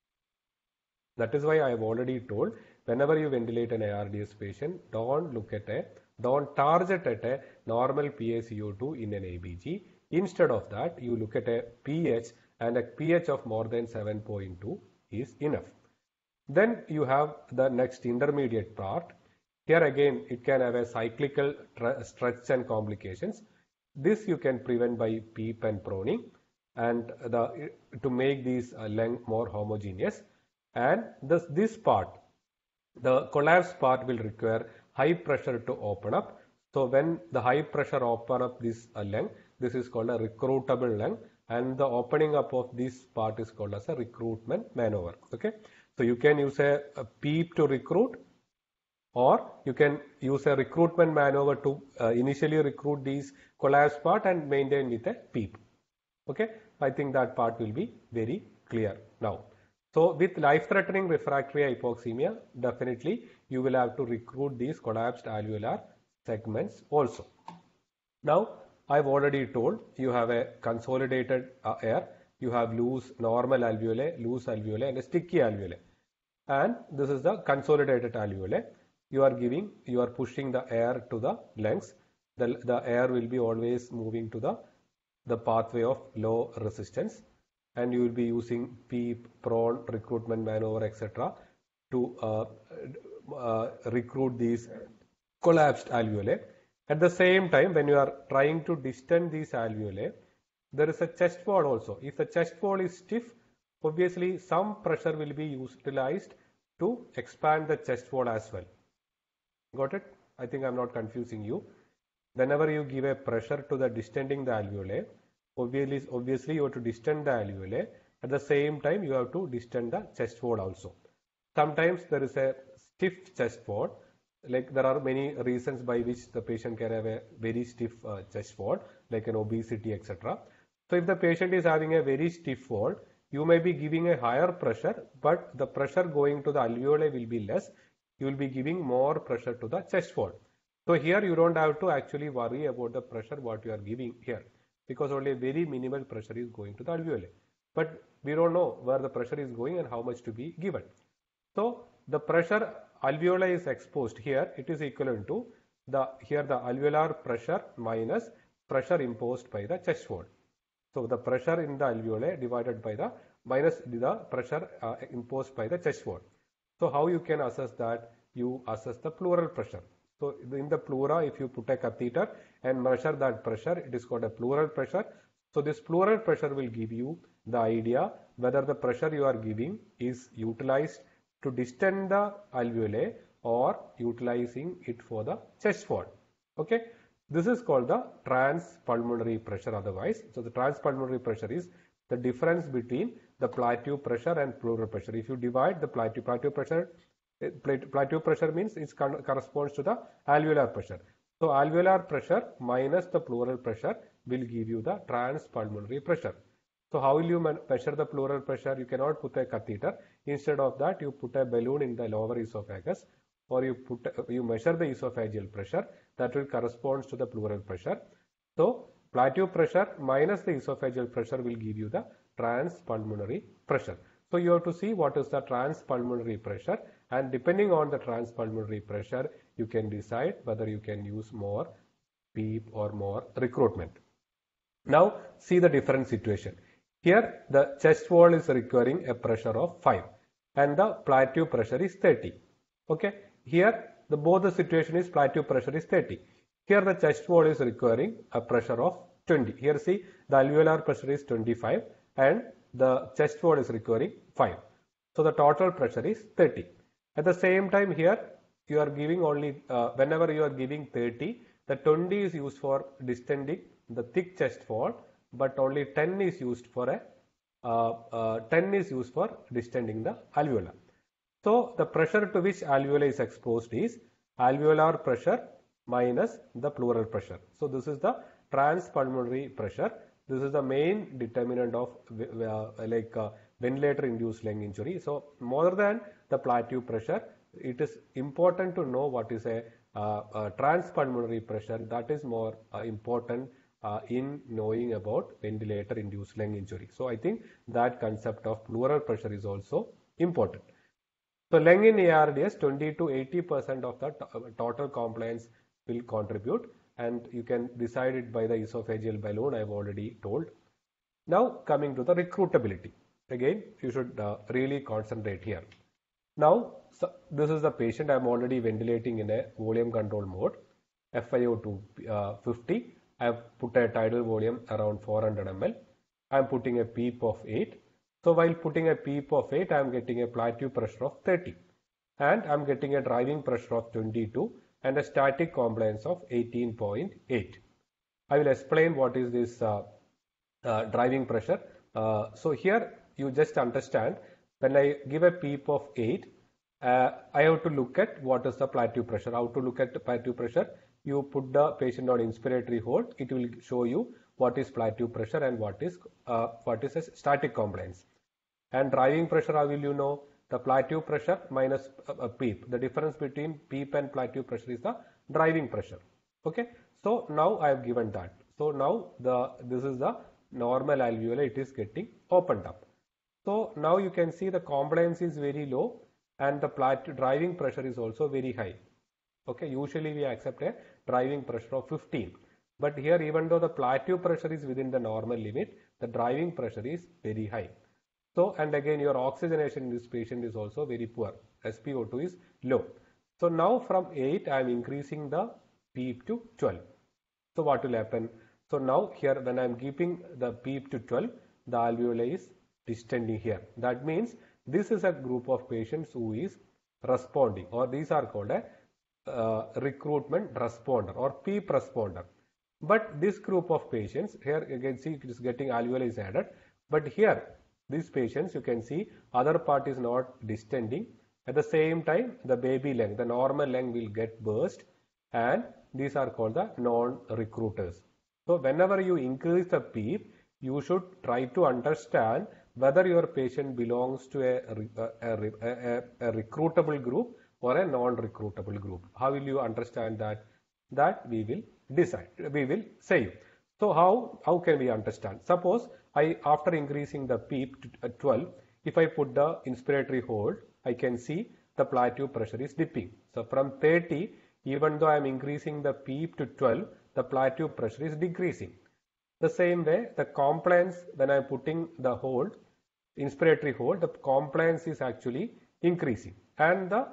That is why I have already told, whenever you ventilate an ARDS patient, don't look at a, don't target at a normal P a C O two in an A B G. Instead of that, you look at a pH, and a pH of more than seven point two is enough. Then you have the next intermediate part. Here again, it can have a cyclical stretch and complications. This you can prevent by PEEP and proning, and the, to make these uh, lung more homogeneous. And this, this part, the collapsed part, will require high pressure to open up. So when the high pressure open up this uh, lung, this is called a recruitable lung, and the opening up of this part is called as a recruitment maneuver. Okay. So you can use a, a PEEP to recruit, or you can use a recruitment maneuver to uh, initially recruit these collapsed part and maintain with a PEEP. Okay, I think that part will be very clear now. So with life-threatening refractory hypoxemia, definitely you will have to recruit these collapsed alveolar segments also. Now I have already told, you have a consolidated uh, air, you have loose normal alveoli, loose alveoli, and a sticky alveoli. And this is the consolidated alveoli. You are giving, you are pushing the air to the lungs. The, the air will be always moving to the, the pathway of low resistance, and you will be using PEEP, prone, recruitment maneuver, et cetera to uh, uh, recruit these collapsed alveoli. At the same time, when you are trying to distend these alveoli, there is a chest wall also. If the chest wall is stiff, obviously some pressure will be utilized to expand the chest wall as well. Got it? I think I am not confusing you. Whenever you give a pressure to the distending the alveoli, obviously, obviously you have to distend the alveoli. At the same time, you have to distend the chest wall also. Sometimes there is a stiff chest wall. Like there are many reasons by which the patient can have a very stiff uh, chest wall, like an obesity, et cetera. So if the patient is having a very stiff wall, you may be giving a higher pressure, but the pressure going to the alveoli will be less. You will be giving more pressure to the chest wall. So here you don't have to actually worry about the pressure what you are giving here, because only a very minimal pressure is going to the alveoli. But we don't know where the pressure is going and how much to be given. So the pressure alveoli is exposed here, it is equivalent to the here the alveolar pressure minus pressure imposed by the chest wall. So the pressure in the alveoli divided by the minus the pressure uh, imposed by the chest wall. So how you can assess that? You assess the pleural pressure. So in the pleura, if you put a catheter and measure that pressure, it is called a pleural pressure. So this pleural pressure will give you the idea whether the pressure you are giving is utilized to distend the alveoli or utilizing it for the chest wall. Okay, this is called the transpulmonary pressure otherwise. So the transpulmonary pressure is the difference between the plateau pressure and pleural pressure. If you divide the plateau, plateau pressure, plateau pressure means it corresponds to the alveolar pressure. So alveolar pressure minus the pleural pressure will give you the transpulmonary pressure. So how will you measure the pleural pressure? You cannot put a catheter. Instead of that, you put a balloon in the lower esophagus, or you put you measure the esophageal pressure that will correspond to the pleural pressure. So plateau pressure minus the esophageal pressure will give you the transpulmonary pressure. So you have to see what is the transpulmonary pressure, and depending on the transpulmonary pressure, you can decide whether you can use more PEEP or more recruitment. Now see the different situation. Here the chest wall is requiring a pressure of five and the plateau pressure is thirty. Okay, here the both the situation is plateau pressure is thirty. Here the chest wall is requiring a pressure of twenty. Here see the alveolar pressure is twenty-five and the chest wall is requiring five. So the total pressure is thirty. At the same time here you are giving only uh, whenever you are giving thirty, the twenty is used for distending the thick chest wall, but only ten is used for a uh, uh, ten is used for distending the alveolar. So the pressure to which alveoli is exposed is alveolar pressure minus the pleural pressure. So this is the transpulmonary pressure. This is the main determinant of uh, like uh, ventilator induced lung injury. So more than the plateau pressure, it is important to know what is a, uh, a transpulmonary pressure. That is more uh, important uh, in knowing about ventilator induced lung injury. So I think that concept of pleural pressure is also important. So lung in A R D S, twenty to eighty percent of the total compliance will contribute, and you can decide it by the esophageal balloon I have already told. Now coming to the recruitability. Again, you should uh, really concentrate here. Now so this is the patient I am already ventilating in a volume control mode, F I O to uh, fifty. I have put a tidal volume around four hundred milliliters. I am putting a PEEP of eight. So while putting a PEEP of eight, I am getting a plateau pressure of thirty and I am getting a driving pressure of twenty-two and a static compliance of eighteen point eight. I will explain what is this uh, uh, driving pressure. Uh, so here you just understand, when I give a PEEP of eight, uh, I have to look at what is the plateau pressure. How to look at the plateau pressure? You put the patient on inspiratory hold. It will show you what is plateau pressure and what is uh, what is a static compliance. And driving pressure, how will you know? The plateau pressure minus a PEEP. The difference between PEEP and plateau pressure is the driving pressure. Okay. So now I have given that. So now the this is the normal alveoli. It is getting opened up. So now you can see the compliance is very low and the plateau driving pressure is also very high. Okay. Usually we accept a driving pressure of fifteen. But here, even though the plateau pressure is within the normal limit, the driving pressure is very high. So, and again your oxygenation in this patient is also very poor. S p O two is low. So now from eight I am increasing the PEEP to twelve. So what will happen? So now here when I am keeping the PEEP to twelve, the alveoli is distending here. That means this is a group of patients who is responding, or these are called a uh, recruitment responder or PEEP responder. But this group of patients, here you can see it is getting alveoli is added, but here these patients you can see other part is not distending. At the same time the baby lung, the normal lung will get burst, and these are called the non-recruiters. So whenever you increase the PEEP, you should try to understand whether your patient belongs to a, a, a, a, a recruitable group or a non-recruitable group. How will you understand that? That we will decide, we will say. So how, how can we understand? Suppose I, after increasing the PEEP to twelve, if I put the inspiratory hold, I can see the plateau pressure is dipping. So from thirty, even though I am increasing the PEEP to twelve, the plateau pressure is decreasing. The same way, the compliance, when I am putting the hold, inspiratory hold, the compliance is actually increasing and the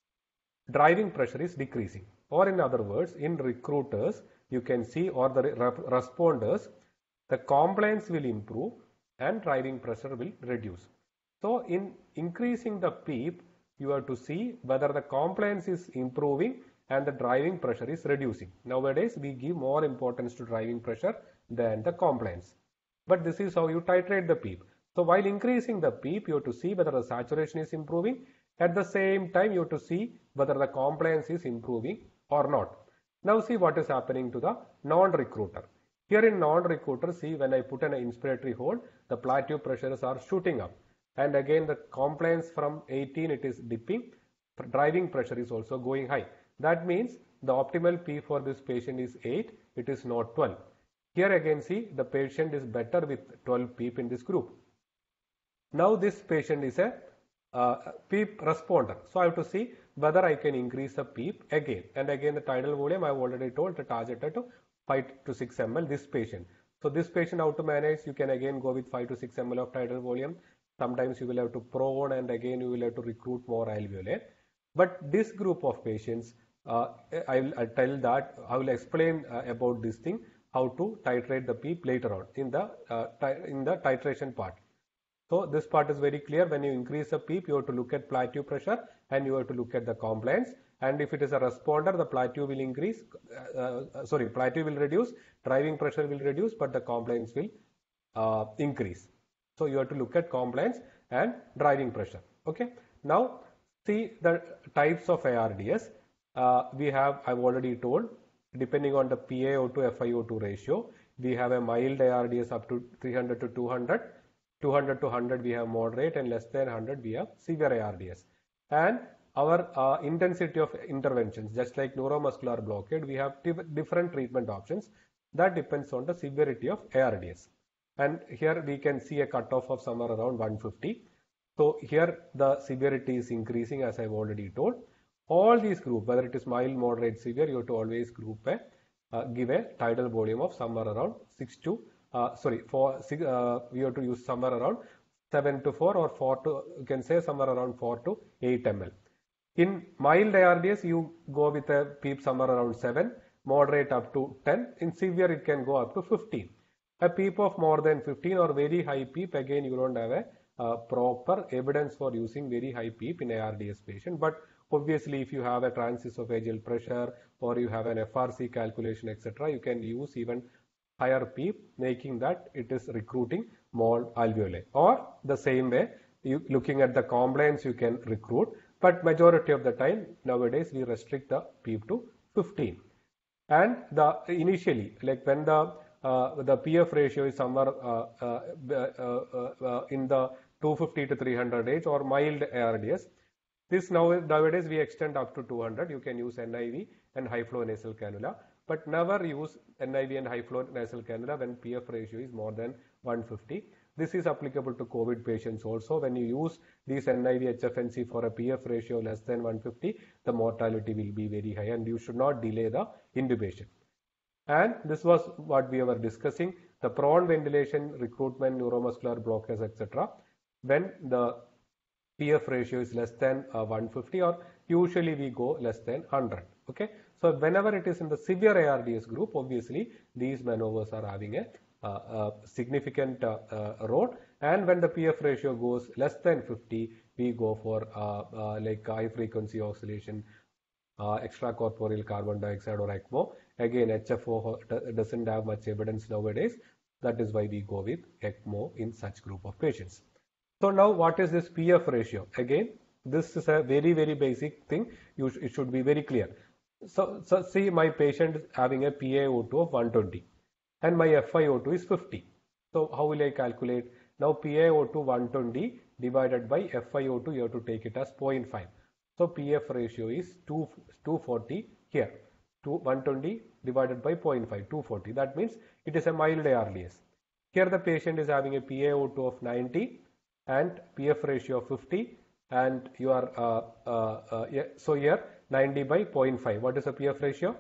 driving pressure is decreasing. Or in other words, in recruiters, you can see, or the responders, the compliance will improve and driving pressure will reduce. So in increasing the PEEP, you have to see whether the compliance is improving and the driving pressure is reducing. Nowadays, we give more importance to driving pressure than the compliance. But this is how you titrate the PEEP. So while increasing the PEEP, you have to see whether the saturation is improving. At the same time, you have to see whether the compliance is improving or not. Now see what is happening to the non-recruiter. Here in non-recruiter, see when I put an inspiratory hold, the plateau pressures are shooting up. And again the compliance from eighteen, it is dipping. Driving pressure is also going high. That means the optimal P for this patient is eight, it is not twelve. Here again see the patient is better with twelve PEEP in this group. Now this patient is a uh, PEEP responder. So I have to see whether I can increase the PEEP again. And again the tidal volume I have already told the targeted to five to six milliliters this patient. So this patient how to manage, you can again go with five to six milliliters of tidal volume. Sometimes you will have to prone and again you will have to recruit more alveoli. But this group of patients, uh, I will I'll tell that, I will explain uh, about this thing, how to titrate the PEEP later on in the, uh, in the titration part. So this part is very clear. When you increase the PEEP, you have to look at plateau pressure and you have to look at the compliance. And if it is a responder, the plateau will increase, uh, uh, sorry, plateau will reduce, driving pressure will reduce, but the compliance will uh, increase. So you have to look at compliance and driving pressure. Okay. Now see the types of A R D S. Uh, we have, I've already told, depending on the P a O two F i O two ratio, we have a mild A R D S up to three hundred to two hundred. two hundred to one hundred we have moderate, and less than one hundred we have severe A R D S. And our uh, intensity of interventions, just like neuromuscular blockade, we have different treatment options. That depends on the severity of A R D S. And here we can see a cutoff of somewhere around one fifty. So here the severity is increasing, as I've already told. All these group, whether it is mild, moderate, severe, you have to always group a, uh, give a tidal volume of somewhere around six to, uh, sorry, four, six, uh, we have to use somewhere around seven to four or four to, you can say somewhere around four to eight milliliters. In mild A R D S, you go with a PEEP somewhere around seven, moderate up to ten. In severe, it can go up to fifteen. A PEEP of more than fifteen or very high PEEP, again you don't have a uh, proper evidence for using very high PEEP in A R D S patient. But obviously if you have a transesophageal pressure or you have an F R C calculation, et cetera, you can use even higher PEEP, making that it is recruiting more alveoli. Or the same way, you looking at the compliance, you can recruit, but majority of the time nowadays we restrict the PEEP to fifteen. And the initially, like when the Uh, the P F ratio is somewhere uh, uh, uh, uh, in the two fifty to three hundred range or mild A R D S. This now nowadays we extend up to two hundred. You can use N I V and high flow nasal cannula, but never use N I V and high flow nasal cannula when P F ratio is more than one fifty. This is applicable to COVID patients also. When you use these N I V H F N C for a P F ratio less than one fifty, the mortality will be very high and you should not delay the intubation. And this was what we were discussing, the prone ventilation, recruitment, neuromuscular blockage, et cetera. When the P F ratio is less than uh, one fifty, or usually we go less than one hundred. Okay. So whenever it is in the severe A R D S group, obviously these maneuvers are having a, uh, a significant uh, uh, role. And when the P F ratio goes less than fifty, we go for uh, uh, like high frequency oscillation, Uh, extracorporeal carbon dioxide or ECMO. Again, H F O doesn't have much evidence nowadays. That is why we go with ECMO in such group of patients. So now what is this P F ratio? Again, this is a very, very basic thing. You sh it should be very clear. So, so see my patient is having a P a O two of one twenty and my F i O two is fifty. So how will I calculate? Now P a O two one twenty divided by F i O two, you have to take it as zero point five. So P F ratio is two forty here. one twenty divided by zero point five, two forty. That means it is a mild A R D S. Here the patient is having a P a O two of ninety and P F ratio of fifty, and you are uh, uh, uh, yeah, so here ninety by zero point five. What is the P F ratio?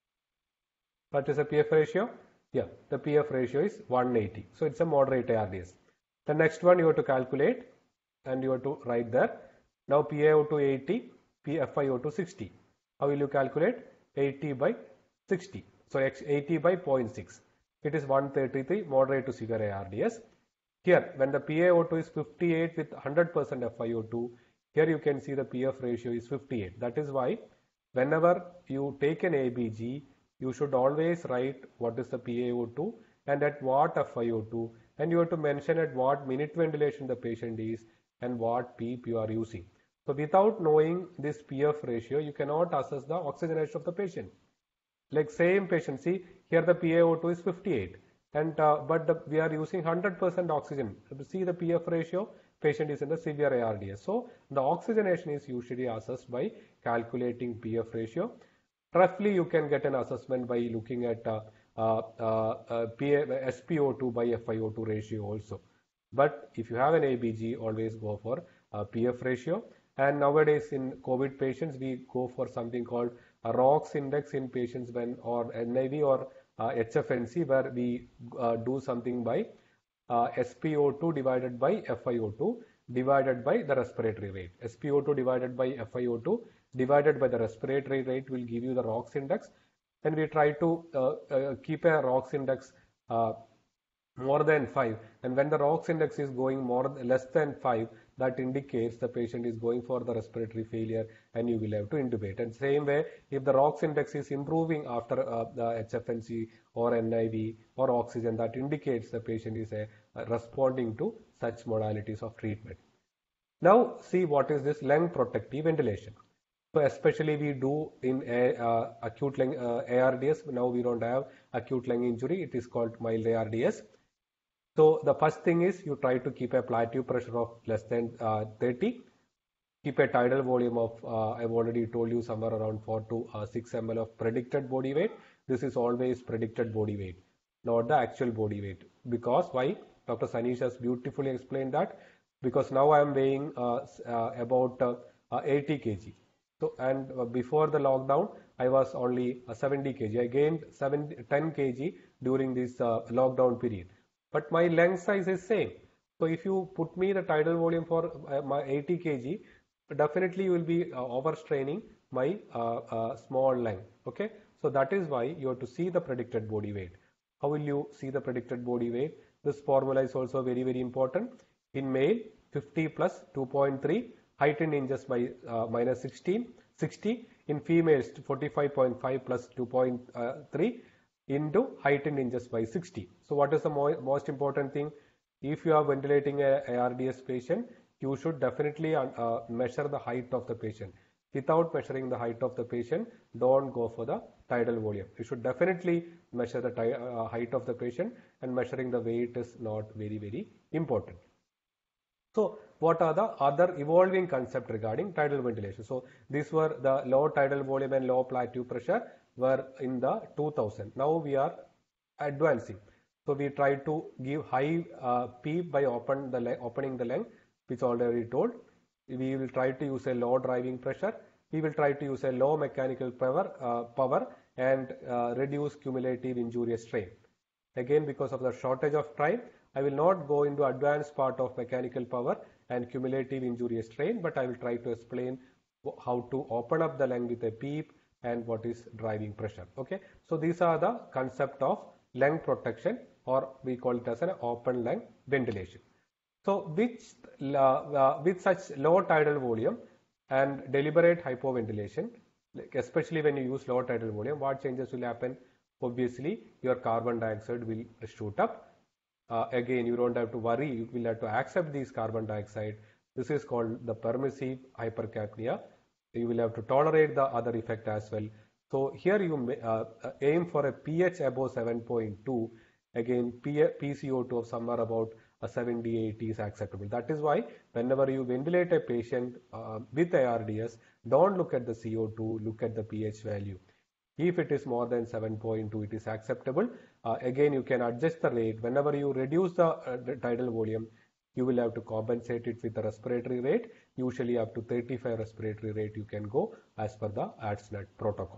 What is the P F ratio? Yeah, the P F ratio is one eighty. So it's a moderate A R D S. The next one you have to calculate and you have to write there. Now P a O two eighty, P F i O two sixty. How will you calculate? eighty by sixty. So eighty by zero point six. it is one thirty-three, moderate to severe A R D S. Here, when the P a O two is fifty-eight with one hundred percent F i O two, here you can see the P F ratio is fifty-eight. That is why whenever you take an A B G, you should always write what is the P a O two and at what F i O two, and you have to mention at what minute ventilation the patient is and what PEEP you are using. So without knowing this P F ratio, you cannot assess the oxygenation of the patient. Like same patient, see here the P a O two is fifty-eight, and uh, but the, we are using one hundred percent oxygen. See the P F ratio, patient is in the severe A R D S. So the oxygenation is usually assessed by calculating P F ratio. Roughly you can get an assessment by looking at uh, uh, uh, S p O two by F i O two ratio also. But if you have an A B G, always go for uh, P F ratio. And nowadays in COVID patients, we go for something called a ROX index in patients when or N I V or uh, H F N C, where we uh, do something by uh, S p O two divided by F i O two divided by the respiratory rate. S p O two divided by F i O two divided by the respiratory rate will give you the ROX index, and we try to uh, uh, keep a ROX index uh, more than five, and when the ROX index is going more less than five, that indicates the patient is going for the respiratory failure and you will have to intubate. And same way, if the ROX index is improving after uh, the H F N C or N I V or oxygen, that indicates the patient is a, a responding to such modalities of treatment. Now see what is this lung protective ventilation. So especially we do in a, uh, acute lung uh, A R D S. Now we don't have acute lung injury. It is called mild A R D S. So the first thing is you try to keep a plateau pressure of less than uh, thirty. Keep a tidal volume of, uh, I've already told you, somewhere around four to uh, six milliliters of predicted body weight. This is always predicted body weight, not the actual body weight. Because why? Doctor Sanish has beautifully explained that. Because now I am weighing uh, uh, about uh, uh, eighty kilograms. So, and uh, before the lockdown, I was only uh, seventy kilograms. I gained seven, ten kilograms during this uh, lockdown period. But my lung size is same. So if you put me the tidal volume for uh, my eighty kilograms, definitely you will be uh, overstraining my uh, uh, small lung. Okay. So that is why you have to see the predicted body weight. How will you see the predicted body weight? This formula is also very, very important. In male, fifty plus two point three, height in inches by uh, minus sixteen, sixty. In females, forty-five point five plus two point three. Into height in inches by sixty. So what is the mo most important thing? If you are ventilating a A R D S patient, you should definitely uh, measure the height of the patient. Without measuring the height of the patient, don't go for the tidal volume. You should definitely measure the uh, height of the patient, and measuring the weight is not very, very important. So what are the other evolving concepts regarding tidal ventilation? So these were the low tidal volume and low plateau pressure were in the two thousand. Now we are advancing. So we try to give high uh, PEEP by open the opening the lung, which already told. We will try to use a low driving pressure. We will try to use a low mechanical power, uh, power and uh, reduce cumulative injurious strain. Again, because of the shortage of time, I will not go into advanced part of mechanical power and cumulative injurious strain, but I will try to explain how to open up the lung with a PEEP and what is driving pressure. Okay, so these are the concept of lung protection, or we call it as an open lung ventilation. So which uh, uh, with such low tidal volume and deliberate hypoventilation, like especially when you use low tidal volume, what changes will happen? Obviously your carbon dioxide will shoot up. Uh, again, you don't have to worry, you will have to accept these carbon dioxide. This is called the permissive hypercapnia. You will have to tolerate the other effect as well. So here you may, uh, aim for a pH above seven point two. Again, P C O two of somewhere about a seventy eighty is acceptable. That is why whenever you ventilate a patient uh, with A R D S, don't look at the C O two, look at the pH value. If it is more than seven point two, it is acceptable. Uh, again, you can adjust the rate. Whenever you reduce the, uh, the tidal volume, you will have to compensate it with the respiratory rate. Usually up to thirty-five respiratory rate you can go as per the A D S N E T protocol.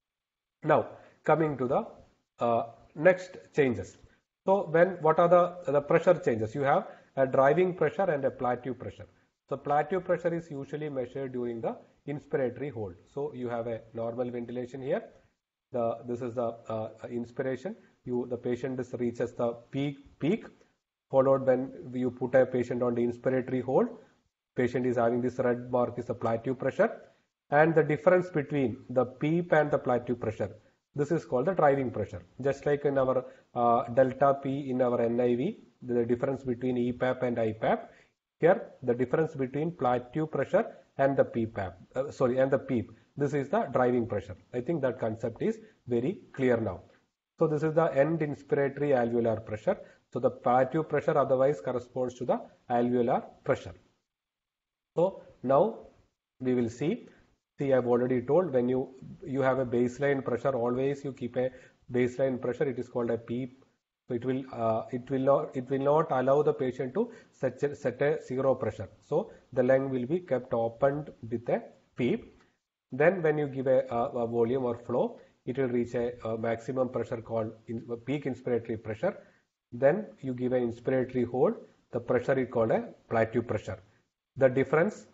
Now coming to the uh, next changes. So when what are the, the pressure changes? You have a driving pressure and a plateau pressure. So plateau pressure is usually measured during the inspiratory hold. So you have a normal ventilation here. The, this is the uh, inspiration. you the patient is reaches the peak peak, followed when you put a patient on the inspiratory hold. Patient is having this red mark is the plateau pressure, and the difference between the PEEP and the plateau pressure, this is called the driving pressure. Just like in our uh, delta P in our N I V, the difference between E PAP and I PAP. Here, the difference between plateau pressure and the P PAP, uh, sorry, and the PEEP. This is the driving pressure. I think that concept is very clear now. So this is the end inspiratory alveolar pressure. So the plateau pressure otherwise corresponds to the alveolar pressure. So now we will see. See, I've already told when you you have a baseline pressure, always you keep a baseline pressure. It is called a PEEP. So it will uh, it will not it will not allow the patient to set a, set a zero pressure. So the lung will be kept opened with a PEEP. Then when you give a, a, a volume or flow, it will reach a, a maximum pressure called in, peak inspiratory pressure. Then you give an inspiratory hold. The pressure is called a plateau pressure. The difference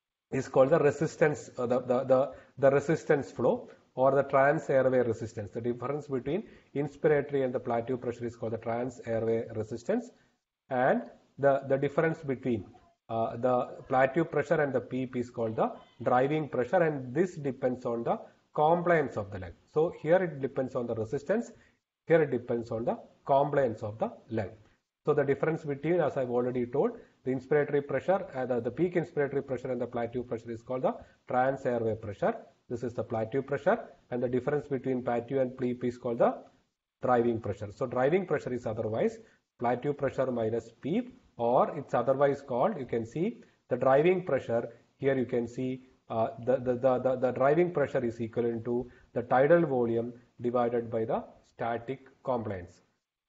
is called the resistance, uh, the, the, the, the resistance flow or the trans airway resistance. The difference between inspiratory and the plateau pressure is called the trans airway resistance, and the, the difference between uh, the plateau pressure and the PEEP is called the driving pressure, and this depends on the compliance of the lung. So here it depends on the resistance, here it depends on the compliance of the lung. So the difference between, as I've already told, the inspiratory pressure, uh, the, the peak inspiratory pressure and the plateau pressure is called the trans airway pressure. This is the plateau pressure, and the difference between plateau and PEEP is called the driving pressure. So driving pressure is otherwise plateau pressure minus PEEP, or it's otherwise called, you can see the driving pressure. Here you can see uh, the, the, the, the, the driving pressure is equivalent to the tidal volume divided by the static compliance.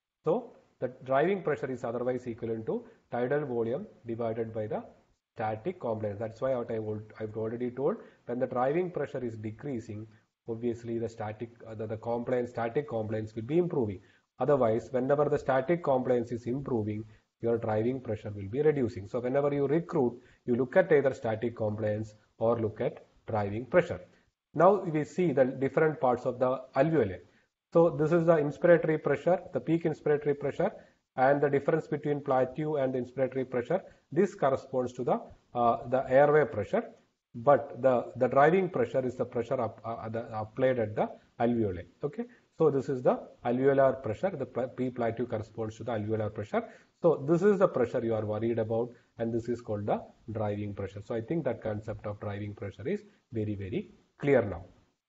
So the driving pressure is otherwise equivalent to tidal volume divided by the static compliance. That's why what I would, I've already told, when the driving pressure is decreasing, obviously the static uh, the, the compliance static compliance will be improving. Otherwise, whenever the static compliance is improving, your driving pressure will be reducing. So whenever you recruit, you look at either static compliance or look at driving pressure. Now we see the different parts of the alveoli. So this is the inspiratory pressure, the peak inspiratory pressure, and the difference between plateau and the inspiratory pressure. This corresponds to the uh, the airway pressure, but the the driving pressure is the pressure up, uh, the, applied at the alveoli. Okay, so this is the alveolar pressure. The P plateau corresponds to the alveolar pressure. So this is the pressure you are worried about, and this is called the driving pressure. So I think that concept of driving pressure is very very clear now.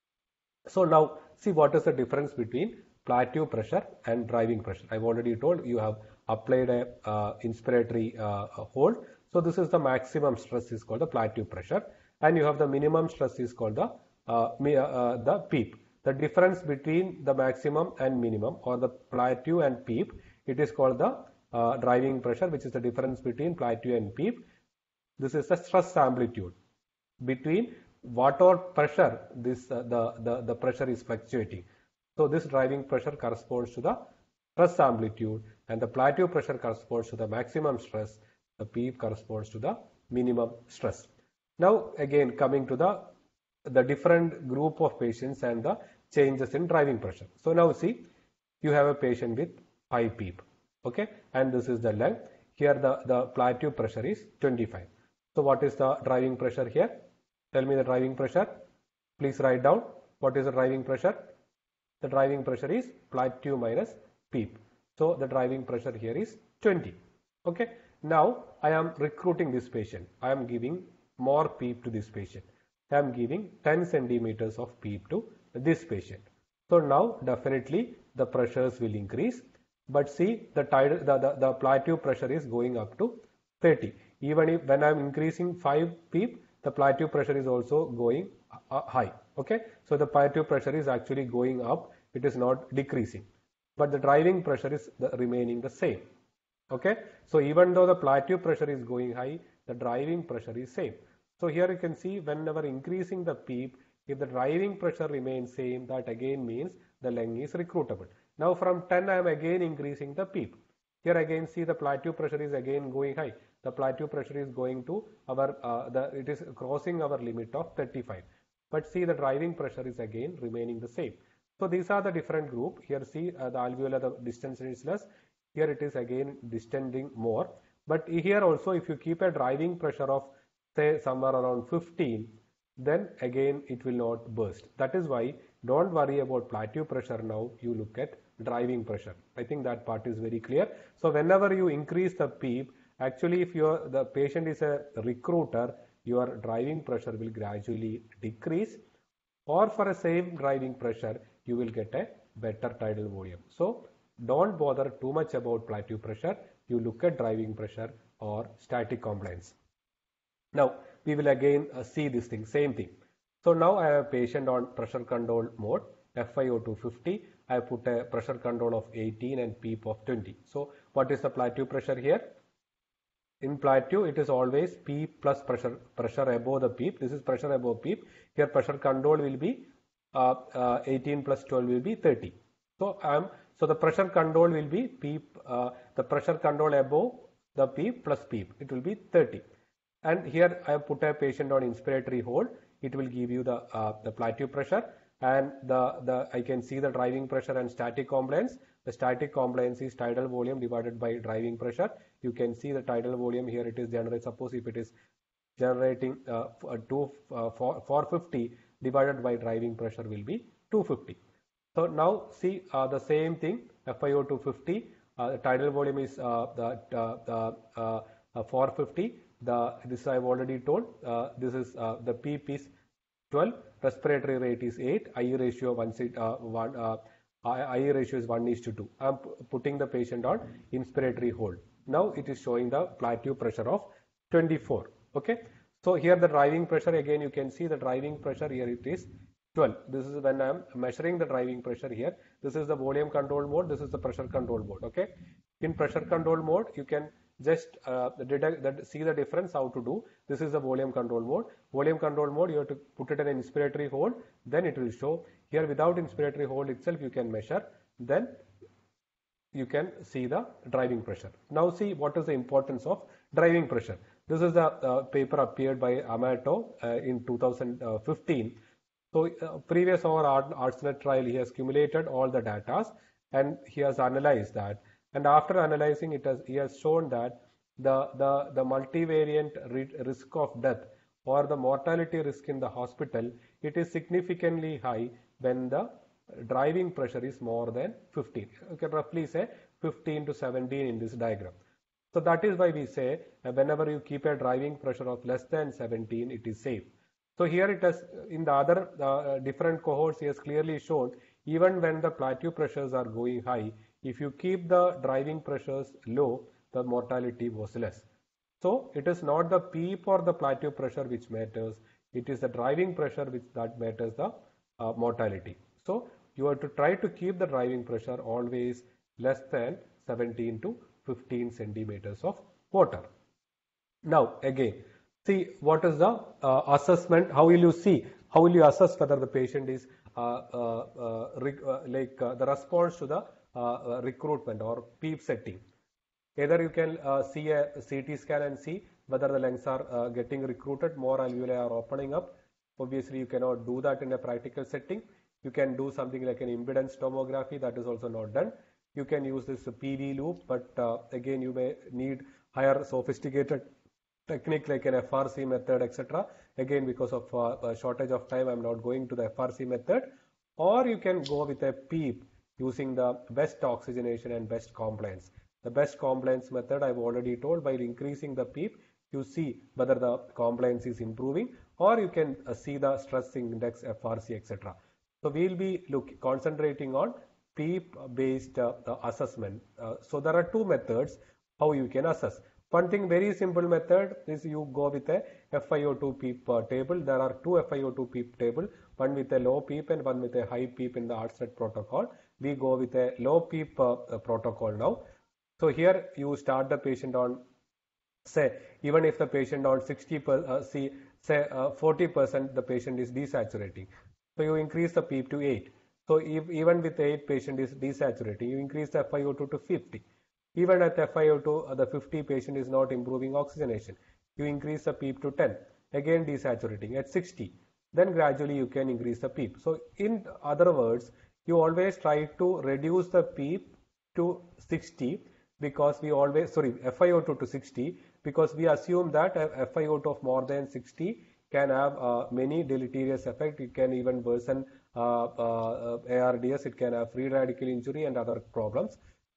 So now see what is the difference between plateau pressure and driving pressure. I've already told you have applied a uh, inspiratory uh, hold. So this is the maximum stress is called the plateau pressure, and you have the minimum stress is called the uh, uh, the PEEP. The difference between the maximum and minimum, or the plateau and PEEP, it is called the uh, driving pressure, which is the difference between plateau and PEEP. This is the stress amplitude between whatever pressure this uh, the, the the pressure is fluctuating. So this driving pressure corresponds to the stress amplitude, and the plateau pressure corresponds to the maximum stress. The PEEP corresponds to the minimum stress. Now again coming to the the different group of patients and the changes in driving pressure. So now see, you have a patient with high PEEP, okay, and this is the lung. Here the the plateau pressure is twenty-five. So what is the driving pressure here? Tell me the driving pressure. Please write down what is the driving pressure. The driving pressure is plateau minus PEEP. So the driving pressure here is twenty. Okay. Now I am recruiting this patient. I am giving more PEEP to this patient. I am giving ten centimeters of PEEP to this patient. So now definitely the pressures will increase. But see, the, tidal, the, the, the plateau pressure is going up to thirty. Even if when I am increasing five PEEP, the plateau pressure is also going uh, high. Okay, so the plateau pressure is actually going up, it is not decreasing, but the driving pressure is the, remaining the same. Okay, so even though the plateau pressure is going high, the driving pressure is same. So here you can see, whenever increasing the PEEP, if the driving pressure remains same, that again means the lung is recruitable. Now from ten I am again increasing the PEEP. Here again see the plateau pressure is again going high. The plateau pressure is going to our, uh, the, it is crossing our limit of thirty-five. But see, the driving pressure is again remaining the same. So these are the different group. Here see uh, the alveolar, the distance is less. Here it is again distending more. But here also, if you keep a driving pressure of say somewhere around fifteen, then again it will not burst. That is why don't worry about plateau pressure now. You look at driving pressure. I think that part is very clear. So whenever you increase the PEEP, actually if your the patient is a recruiter, your driving pressure will gradually decrease, or for a same driving pressure you will get a better tidal volume. So don't bother too much about plateau pressure. You look at driving pressure or static compliance. Now we will again uh, see this thing, same thing. So now I have a patient on pressure control mode, F i O two fifty. I have put a pressure control of eighteen and PEEP of twenty. So what is the plateau pressure here? In plateau, it is always PEEP plus pressure, pressure above the PEEP. This is pressure above PEEP. Here pressure control will be uh, uh, eighteen plus twelve will be thirty. So um, so the pressure control will be PEEP, uh, the pressure control above the PEEP plus PEEP. It will be thirty. And here I have put a patient on inspiratory hold. It will give you the uh, the plateau pressure, and the the I can see the driving pressure and static compliance. The static compliance is tidal volume divided by driving pressure. You can see the tidal volume here. It is generate. Suppose if it is generating uh, two uh, four fifty divided by driving pressure will be two fifty. So now see uh, the same thing. F i O two fifty. Uh, the tidal volume is uh, the uh, the uh, uh, four fifty. The this I have already told. Uh, this is uh, the PEEP is twelve. Respiratory rate is eight. I E ratio one uh, one. Uh, I E ratio is one is to two. I am putting the patient on inspiratory hold. Now it is showing the plateau pressure of twenty-four. Okay. So here the driving pressure, again you can see the driving pressure here it is twelve. This is when I am measuring the driving pressure here. This is the volume control mode. This is the pressure control mode. Okay. In pressure control mode, you can just uh, detect that, see the difference how to do. This is the volume control mode. Volume control mode, you have to put it in an inspiratory hold, then it will show. Here without inspiratory hold itself you can measure, then you can see the driving pressure. Now see what is the importance of driving pressure. This is the uh, paper appeared by Amato uh, in two thousand fifteen. So uh, previous our ARTSNet trial, he has accumulated all the data and he has analyzed that. And after analyzing it, has, he has shown that the, the, the multivariant risk of death or the mortality risk in the hospital, it is significantly high when the driving pressure is more than fifteen. You can roughly say fifteen to seventeen in this diagram. So that is why we say uh, whenever you keep a driving pressure of less than seventeen, it is safe. So here it has, in the other uh, different cohorts, he has clearly shown even when the plateau pressures are going high, if you keep the driving pressures low, the mortality was less. So it is not the PEEP or the plateau pressure which matters. It is the driving pressure which that matters the uh, mortality. So you have to try to keep the driving pressure always less than seventeen to fifteen centimeters of water. Now again, see what is the uh, assessment. How will you see? How will you assess whether the patient is uh, uh, uh, uh, like uh, the response to the uh, uh, recruitment or PEEP setting? Either you can uh, see a C T scan and see whether the lungs are uh, getting recruited, more alveoli are opening up. Obviously, you cannot do that in a practical setting. You can do something like an impedance tomography, that is also not done. You can use this P V loop, but uh, again you may need higher sophisticated technique like an F R C method, et cetera. Again, because of uh, a shortage of time, I am not going to the F R C method. Or you can go with a PEEP using the best oxygenation and best compliance. The best compliance method I have already told, by increasing the PEEP, you see whether the compliance is improving, or you can uh, see the stress index, F R C, et cetera. So we will be look, concentrating on PEEP based uh, uh, assessment. Uh, so there are two methods how you can assess. One thing, very simple method is you go with a F i O two PEEP uh, table. There are two F i O two PEEP table, one with a low PEEP and one with a high PEEP in the ARTSNet protocol. We go with a low PEEP uh, uh, protocol now. So here you start the patient on, say, even if the patient on sixty per, uh, see, say uh, forty percent the patient is desaturating. So you increase the PEEP to eight. So if, even with eight patient is desaturating, you increase the F i O two to fifty. Even at F i O two, uh, the fifty patient is not improving oxygenation. You increase the PEEP to ten. Again desaturating at sixty. Then gradually you can increase the PEEP. So in other words, you always try to reduce the PEEP to sixty, because we always, sorry, F i O two to sixty, because we assume that F i O two of more than sixty can have uh, many deleterious effects. It can even worsen uh, uh, A R D S, it can have free radical injury and other problems.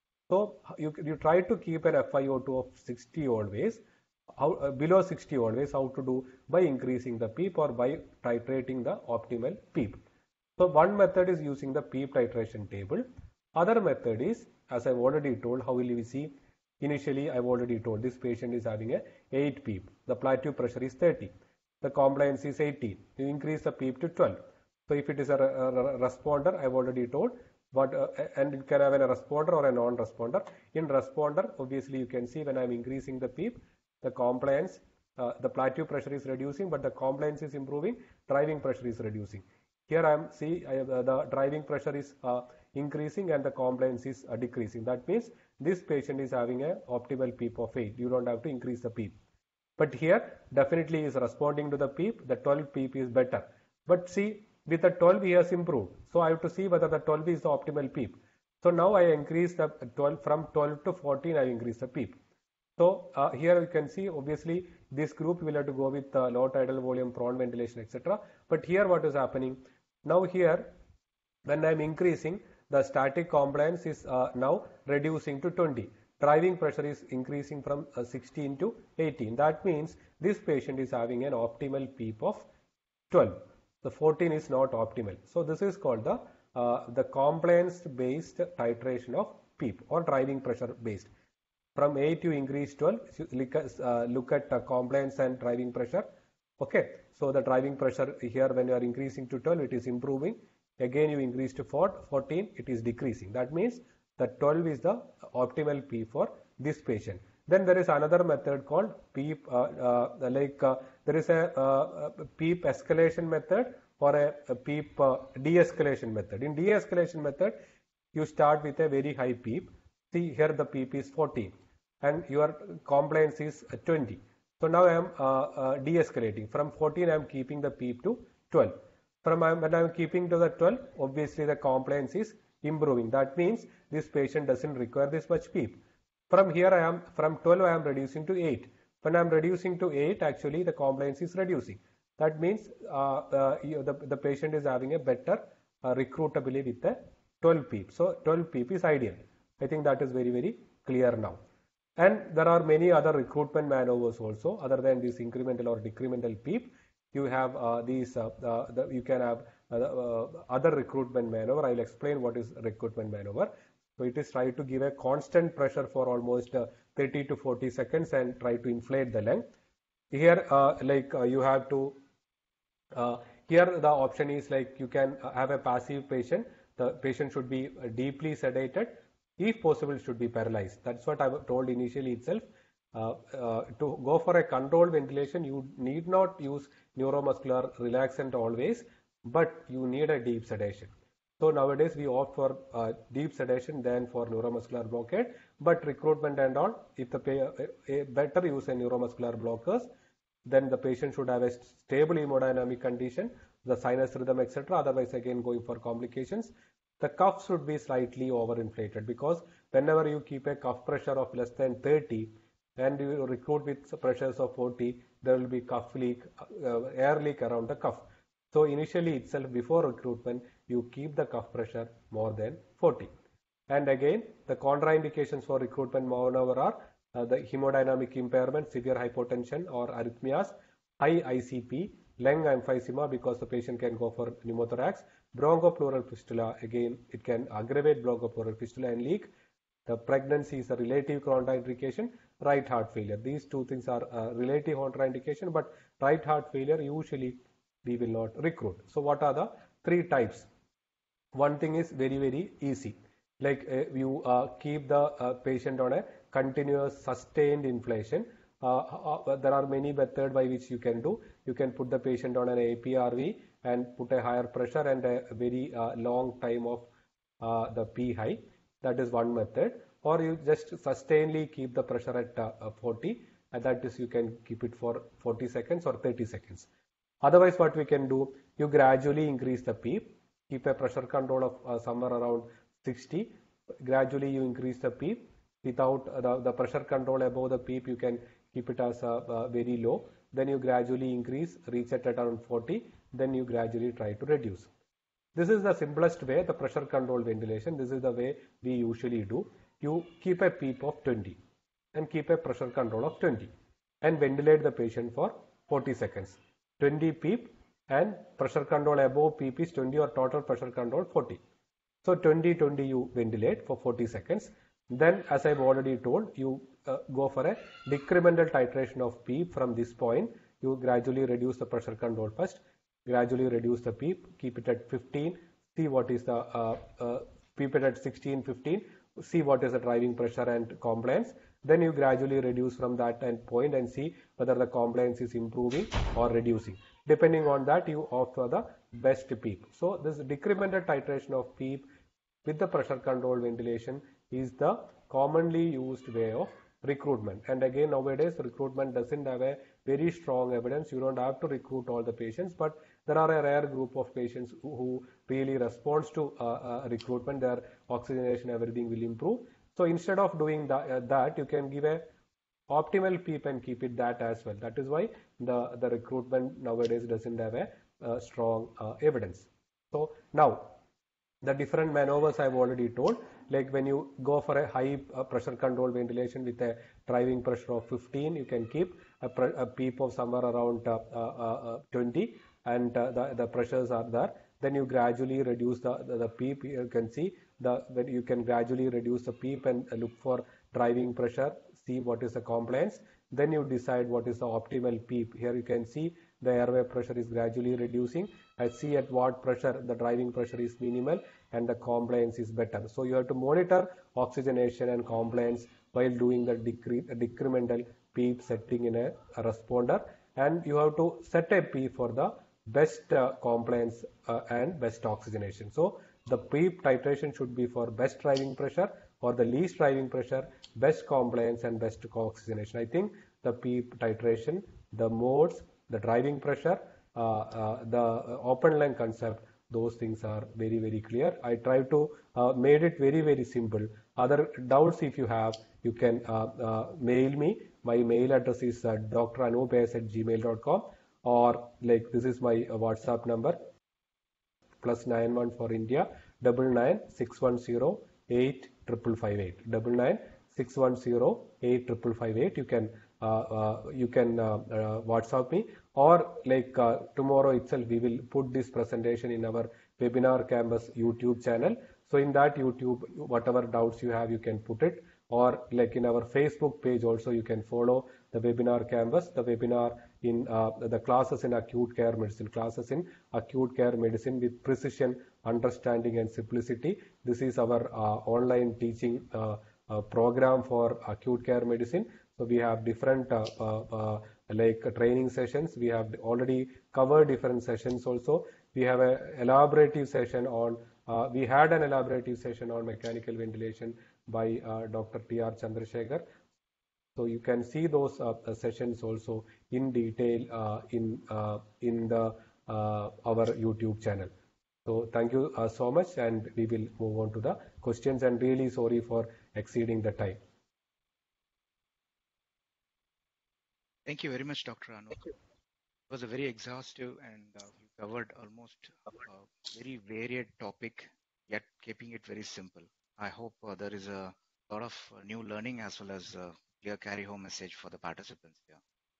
So you, you try to keep an F i O two of sixty always, how, uh, below sixty always. How to do? By increasing the PEEP or by titrating the optimal PEEP. So one method is using the PEEP titration table. Other method is, as I've already told, how will we see? Initially, I've already told this patient is having a eight PEEP. The plateau pressure is thirty. The compliance is eighteen. You increase the PEEP to twelve. So if it is a, a, a responder, I've already told, but uh, and it can have a responder or a non-responder. In responder, obviously you can see when I'm increasing the PEEP, the compliance, uh, the plateau pressure is reducing, but the compliance is improving, driving pressure is reducing. Here I am see I, uh, the driving pressure is uh, increasing and the compliance is uh, decreasing. That means this patient is having a optimal PEEP of eight. You don't have to increase the PEEP. But here definitely is responding to the PEEP. The twelve PEEP is better. But see, with the twelve he has improved. So I have to see whether the twelve is the optimal PEEP. So now I increase the twelve from twelve to fourteen. I increase the PEEP. So uh, here you can see obviously this group will have to go with uh, low tidal volume, prone ventilation, et cetera. But here what is happening? Now here when I am increasing, the static compliance is uh, now reducing to twenty. Driving pressure is increasing from uh, sixteen to eighteen. That means this patient is having an optimal PEEP of twelve. The fourteen is not optimal. So this is called the uh, the compliance based titration of PEEP or driving pressure based. From eight you increase twelve. Look at, uh, look at uh, compliance and driving pressure. Okay. So the driving pressure here when you are increasing to twelve, it is improving. Again you increase to fourteen, it is decreasing. That means that twelve is the optimal PEEP for this patient. Then there is another method called PEEP, uh, uh, like uh, there is a, uh, a PEEP escalation method or a, a PEEP uh, de-escalation method. In de-escalation method, you start with a very high PEEP. See here the PEEP is fourteen and your compliance is twenty. So now I am uh, uh, de-escalating. From fourteen I am keeping the PEEP to twelve. From when I am keeping to the twelve, obviously the compliance is improving. That means this patient doesn't require this much PEEP. From here I am, from twelve I am reducing to eight. When I am reducing to eight, actually the compliance is reducing. That means uh, uh, you, the, the patient is having a better uh, recruitability with the twelve PEEP. So twelve PEEP is ideal. I think that is very, very clear now. And there are many other recruitment maneuvers also other than this incremental or decremental PEEP. You have uh, these, uh, uh, the, you can have uh, uh, other recruitment maneuver. I will explain what is recruitment maneuver. So it is try to give a constant pressure for almost uh, thirty to forty seconds and try to inflate the lung. Here, uh, like uh, you have to, uh, here the option is like you can have a passive patient. The patient should be uh, deeply sedated. If possible, should be paralyzed. That's what I told initially itself. Uh, uh, to go for a controlled ventilation, you need not use neuromuscular relaxant always, but you need a deep sedation. So nowadays we opt for uh, deep sedation than for neuromuscular blockade, but recruitment and all, if the pay, a, a better use a neuromuscular blockers, then the patient should have a stable hemodynamic condition, the sinus rhythm, et cetera. Otherwise, again going for complications. The cuff should be slightly overinflated, because whenever you keep a cuff pressure of less than thirty and you recruit with pressures of forty, there will be cuff leak, uh, air leak around the cuff. So initially itself, before recruitment, you keep the cuff pressure more than forty. And again, the contraindications for recruitment maneuver are uh, the hemodynamic impairment, severe hypotension or arrhythmias, high I C P, lung emphysema because the patient can go for pneumothorax, bronchopleural fistula, again it can aggravate bronchopleural fistula and leak. The pregnancy is a relative contraindication, right heart failure. These two things are uh, relative contraindication, but right heart failure usually we will not recruit. So what are the three types? One thing is very, very easy. Like uh, you uh, keep the uh, patient on a continuous sustained inflation. Uh, uh, there are many methods by which you can do. You can put the patient on an A P R V and put a higher pressure and a very uh, long time of uh, the P high. That is one method. Or you just sustainedly keep the pressure at uh, forty, and that is you can keep it for forty seconds or thirty seconds. Otherwise, what we can do, you gradually increase the PEEP. keep a pressure control of uh, somewhere around sixty. Gradually you increase the PEEP. Without uh, the, the pressure control above the PEEP, you can keep it as uh, uh, very low. Then you gradually increase, reach at around forty. Then you gradually try to reduce. This is the simplest way, the pressure control ventilation. This is the way we usually do. You keep a PEEP of twenty and keep a pressure control of twenty and ventilate the patient for forty seconds. twenty PEEP and pressure control above PEEP is twenty or total pressure control forty. So twenty twenty you ventilate for forty seconds. Then as I've already told, you uh, go for a decremental titration of PEEP from this point. You gradually reduce the pressure control first, gradually reduce the PEEP, keep it at fifteen, see what is the uh, uh, PEEP it at sixteen, fifteen, see what is the driving pressure and compliance. Then you gradually reduce from that end point and see whether the compliance is improving or reducing. Depending on that, you opt for the best PEEP. So this decremental titration of PEEP with the pressure control ventilation is the commonly used way of recruitment. And again, nowadays recruitment doesn't have a very strong evidence. You don't have to recruit all the patients, but there are a rare group of patients who, who really responds to uh, uh, recruitment. Their oxygenation, everything will improve. So instead of doing that, uh, that you can give a optimal PEEP and keep it that as well. That is why the, the recruitment nowadays doesn't have a uh, strong uh, evidence. So now the different maneuvers I've already told, like when you go for a high uh, pressure control ventilation with a driving pressure of fifteen, you can keep a, a PEEP of somewhere around uh, uh, uh, twenty and uh, the, the pressures are there. Then you gradually reduce the, the, the PEEP. You can see the when you can gradually reduce the PEEP and look for driving pressure, see what is the compliance. Then you decide what is the optimal PEEP. Here you can see the airway pressure is gradually reducing. I see at what pressure the driving pressure is minimal and the compliance is better. So you have to monitor oxygenation and compliance while doing the decre decremental PEEP setting in a, a responder, and you have to set a PEEP for the best uh, compliance uh, and best oxygenation. So the PEEP titration should be for best driving pressure or the least driving pressure, best compliance and best oxygenation. I think the PEEP titration, the modes, the driving pressure, uh, uh, the open lung concept, those things are very very clear. I try to uh, made it very very simple. Other doubts if you have, you can uh, uh, mail me. My mail address is uh, d r anup s at gmail dot com, or like this is my uh, WhatsApp number, plus nine one for India, double nine six one zero eight triple five eight, double nine six one zero eight triple five eight. You can uh, uh, you can uh, uh, WhatsApp me, or like uh, tomorrow itself we will put this presentation in our webinar campus YouTube channel. So in that YouTube, whatever doubts you have, you can put it, or like in our Facebook page also you can follow the webinar campus, the webinar in uh, the classes in acute care medicine, classes in acute care medicine with precision, understanding and simplicity. This is our uh, online teaching uh, uh, program for acute care medicine. So we have different uh, uh, uh, like uh, training sessions. We have already covered different sessions also. We have a elaborative session on, uh, we had an elaborative session on mechanical ventilation by uh, Doctor T R Chandrasekhar. So you can see those uh, sessions also in detail uh, in uh, in the uh, our YouTube channel. So thank you uh, so much, and we will move on to the questions, and really sorry for exceeding the time. Thank you very much, Doctor Anup. It was a very exhaustive, and uh, you covered almost a very varied topic, yet keeping it very simple. I hope uh, there is a lot of uh, new learning as well as a clear carry home message for the participants here.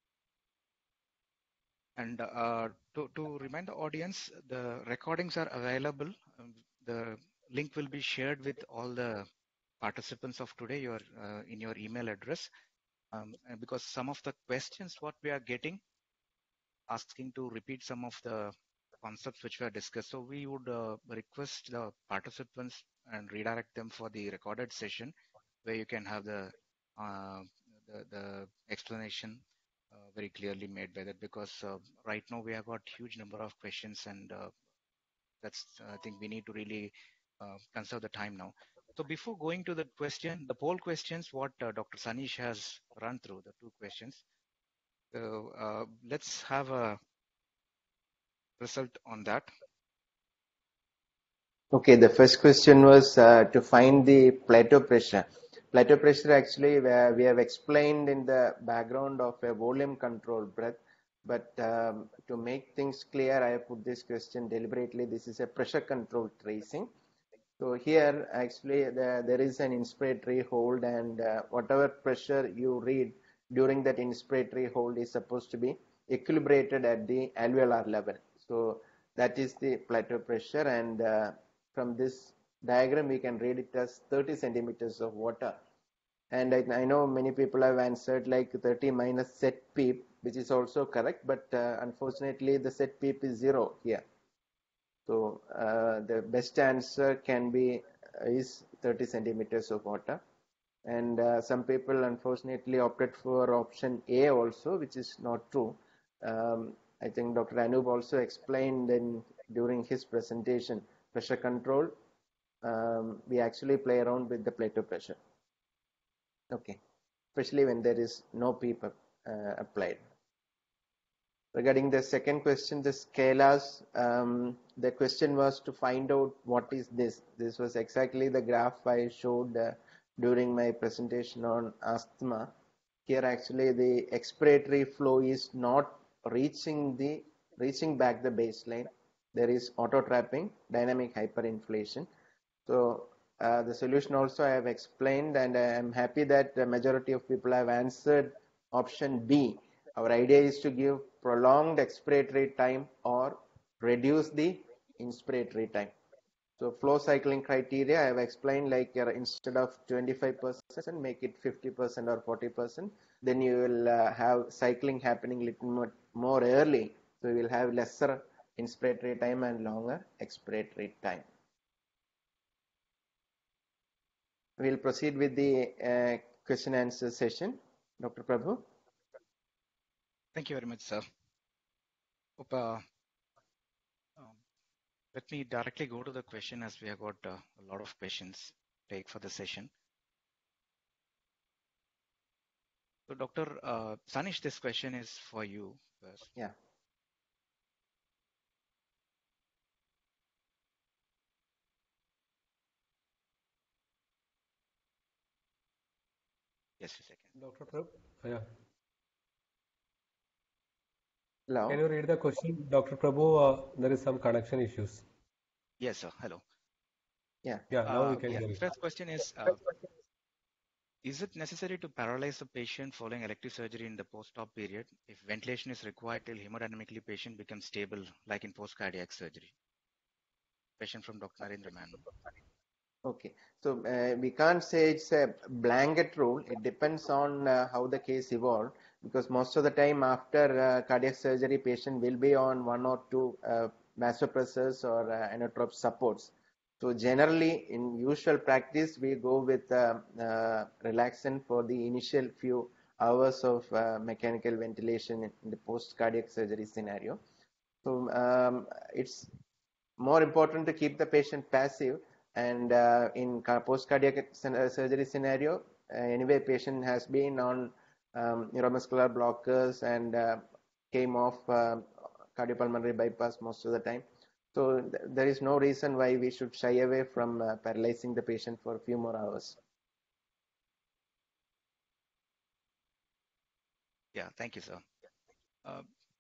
And uh, to, to remind the audience, the recordings are available. Um, the link will be shared with all the participants of today your, uh, in your email address. Um, and because some of the questions what we are getting, asking to repeat some of the concepts which were discussed. So we would uh, request the participants and redirect them for the recorded session where you can have the uh, the, the explanation uh, very clearly made by that, because uh, right now we have got huge number of questions, and uh, that's I think we need to really uh, conserve the time now. So before going to the question, the poll questions, what uh, Doctor Sanish has run through, the two questions. So uh, let's have a result on that. Okay, the first question was uh, to find the plateau pressure. Plateau pressure actually uh, we have explained in the background of a volume control breath, but um, to make things clear, I have put this question deliberately. This is a pressure control tracing. So here actually the, there is an inspiratory hold, and uh, whatever pressure you read during that inspiratory hold is supposed to be equilibrated at the alveolar level. So that is the plateau pressure, and uh, from this diagram we can read it as thirty centimeters of water. And I, I know many people have answered like thirty minus set peep, which is also correct, but uh, unfortunately the set peep is zero here. So uh, the best answer can be uh, is thirty centimeters of water, and uh, some people unfortunately opted for option A also, which is not true. Um, I think Doctor Anup also explained in during his presentation pressure control. Um, we actually play around with the plateau pressure. Okay, especially when there is no PEEP uh, applied. Regarding the second question, the scalars, um, the question was to find out what is this. This was exactly the graph I showed uh, during my presentation on asthma. Here actually the expiratory flow is not reaching the reaching back the baseline. There is auto trapping, dynamic hyperinflation. So uh, the solution also I have explained, and I am happy that the majority of people have answered option B. Our idea is to give prolonged expiratory time or reduce the inspiratory time. So flow cycling criteria I have explained, like uh, instead of twenty-five percent make it fifty percent or forty percent. Then you will uh, have cycling happening little more, more early. So you will have lesser inspiratory time and longer expiratory time. We'll proceed with the uh, question answer session. Doctor Prabhu. Thank you very much, sir. Hope, uh, um, let me directly go to the question, as we have got uh, a lot of questions to take for the session. So, Doctor Uh, Sanish, this question is for you first. Yeah. Just a second. Doctor Prab, yeah. Hello. Can you read the question, Doctor Prabhu? Uh, there is some connection issues. Yes, sir. Hello. Yeah. Yeah, now we Uh, can yeah. hear you. First question is, uh, is it necessary to paralyze the patient following elective surgery in the post-op period if ventilation is required till hemodynamically patient becomes stable, like in post-cardiac surgery? Question from Doctor Narendra Menon. Okay. So uh, we can't say it's a blanket rule. It depends on uh, how the case evolved, because most of the time after uh, cardiac surgery, patient will be on one or two uh, vasopressors or uh, inotrope supports. So generally, in usual practice, we go with uh, uh, relaxant for the initial few hours of uh, mechanical ventilation in the post-cardiac surgery scenario. So um, it's more important to keep the patient passive, and uh, in post-cardiac surgery scenario, uh, anyway, patient has been on um, neuromuscular blockers and uh, came off uh, cardiopulmonary bypass most of the time. So th there is no reason why we should shy away from uh, paralyzing the patient for a few more hours. Yeah, thank you, sir. Uh,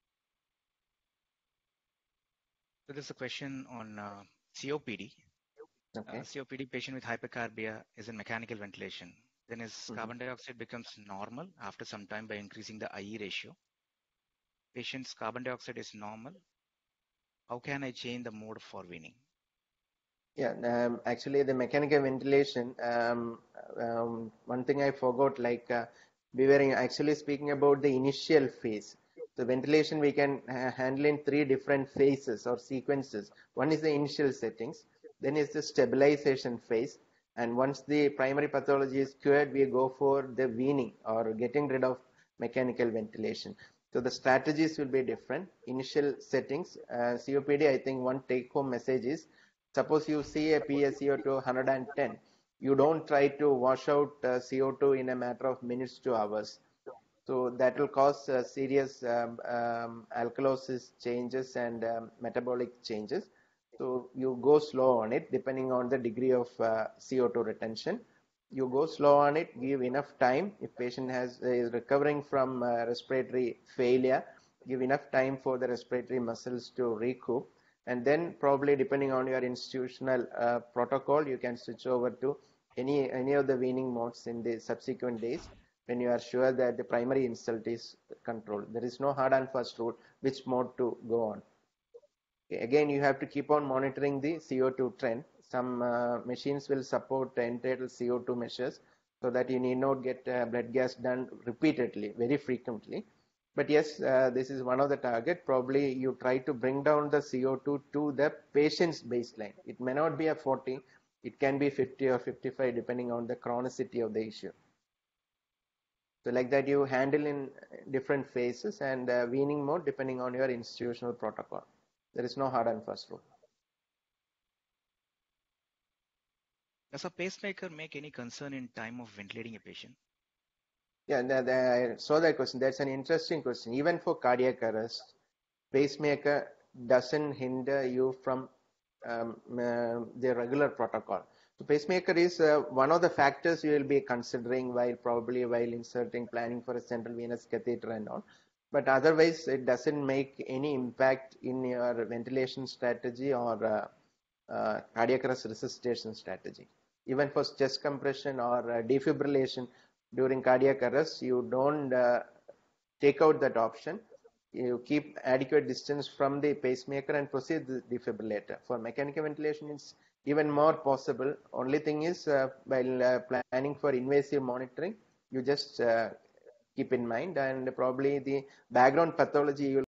so there's a question on uh, C O P D. Okay. Uh, C O P D patient with hypercarbia is in mechanical ventilation. Then his Mm-hmm. carbon dioxide becomes normal after some time by increasing the I E ratio. Patient's carbon dioxide is normal. How can I change the mode for weaning? Yeah, um, actually the mechanical ventilation, um, um, one thing I forgot, like uh, we were actually speaking about the initial phase. The ventilation we can uh, handle in three different phases or sequences. One is the initial settings, then is the stabilization phase, and once the primary pathology is cured, we go for the weaning or getting rid of mechanical ventilation. So the strategies will be different. Initial settings, uh, C O P D, I think one take-home message is, suppose you see a P a C O two one hundred ten, you don't try to wash out uh, C O two in a matter of minutes to hours. So that will cause uh, serious um, um, alkalosis changes and um, metabolic changes. So you go slow on it depending on the degree of uh, C O two retention. You go slow on it, give enough time. If patient has is recovering from uh, respiratory failure, give enough time for the respiratory muscles to recoup. And then probably depending on your institutional uh, protocol, you can switch over to any, any of the weaning modes in the subsequent days when you are sure that the primary insult is controlled. There is no hard and fast rule which mode to go on. Okay, again, you have to keep on monitoring the C O two trend. Some uh, machines will support end-tidal C O two measures so that you need not get uh, blood gas done repeatedly, very frequently. But yes, uh, this is one of the target. Probably you try to bring down the C O two to the patient's baseline. It may not be a forty, it can be fifty or fifty-five depending on the chronicity of the issue. So like that you handle in different phases and uh, weaning mode depending on your institutional protocol. There is no hard and fast rule. Does a pacemaker make any concern in time of ventilating a patient? Yeah, the, the, I saw that question. That's an interesting question. Even for cardiac arrest, pacemaker doesn't hinder you from um, uh, the regular protocol. So pacemaker is uh, one of the factors you will be considering while probably while inserting, planning for a central venous catheter and all. But otherwise, it doesn't make any impact in your ventilation strategy or uh, uh, cardiac arrest resuscitation strategy. Even for chest compression or uh, defibrillation during cardiac arrest, you don't uh, take out that option. You keep adequate distance from the pacemaker and proceed the defibrillator. For mechanical ventilation, it's even more possible. Only thing is, uh, while uh, planning for invasive monitoring, you just uh, keep in mind, and probably the background pathology you will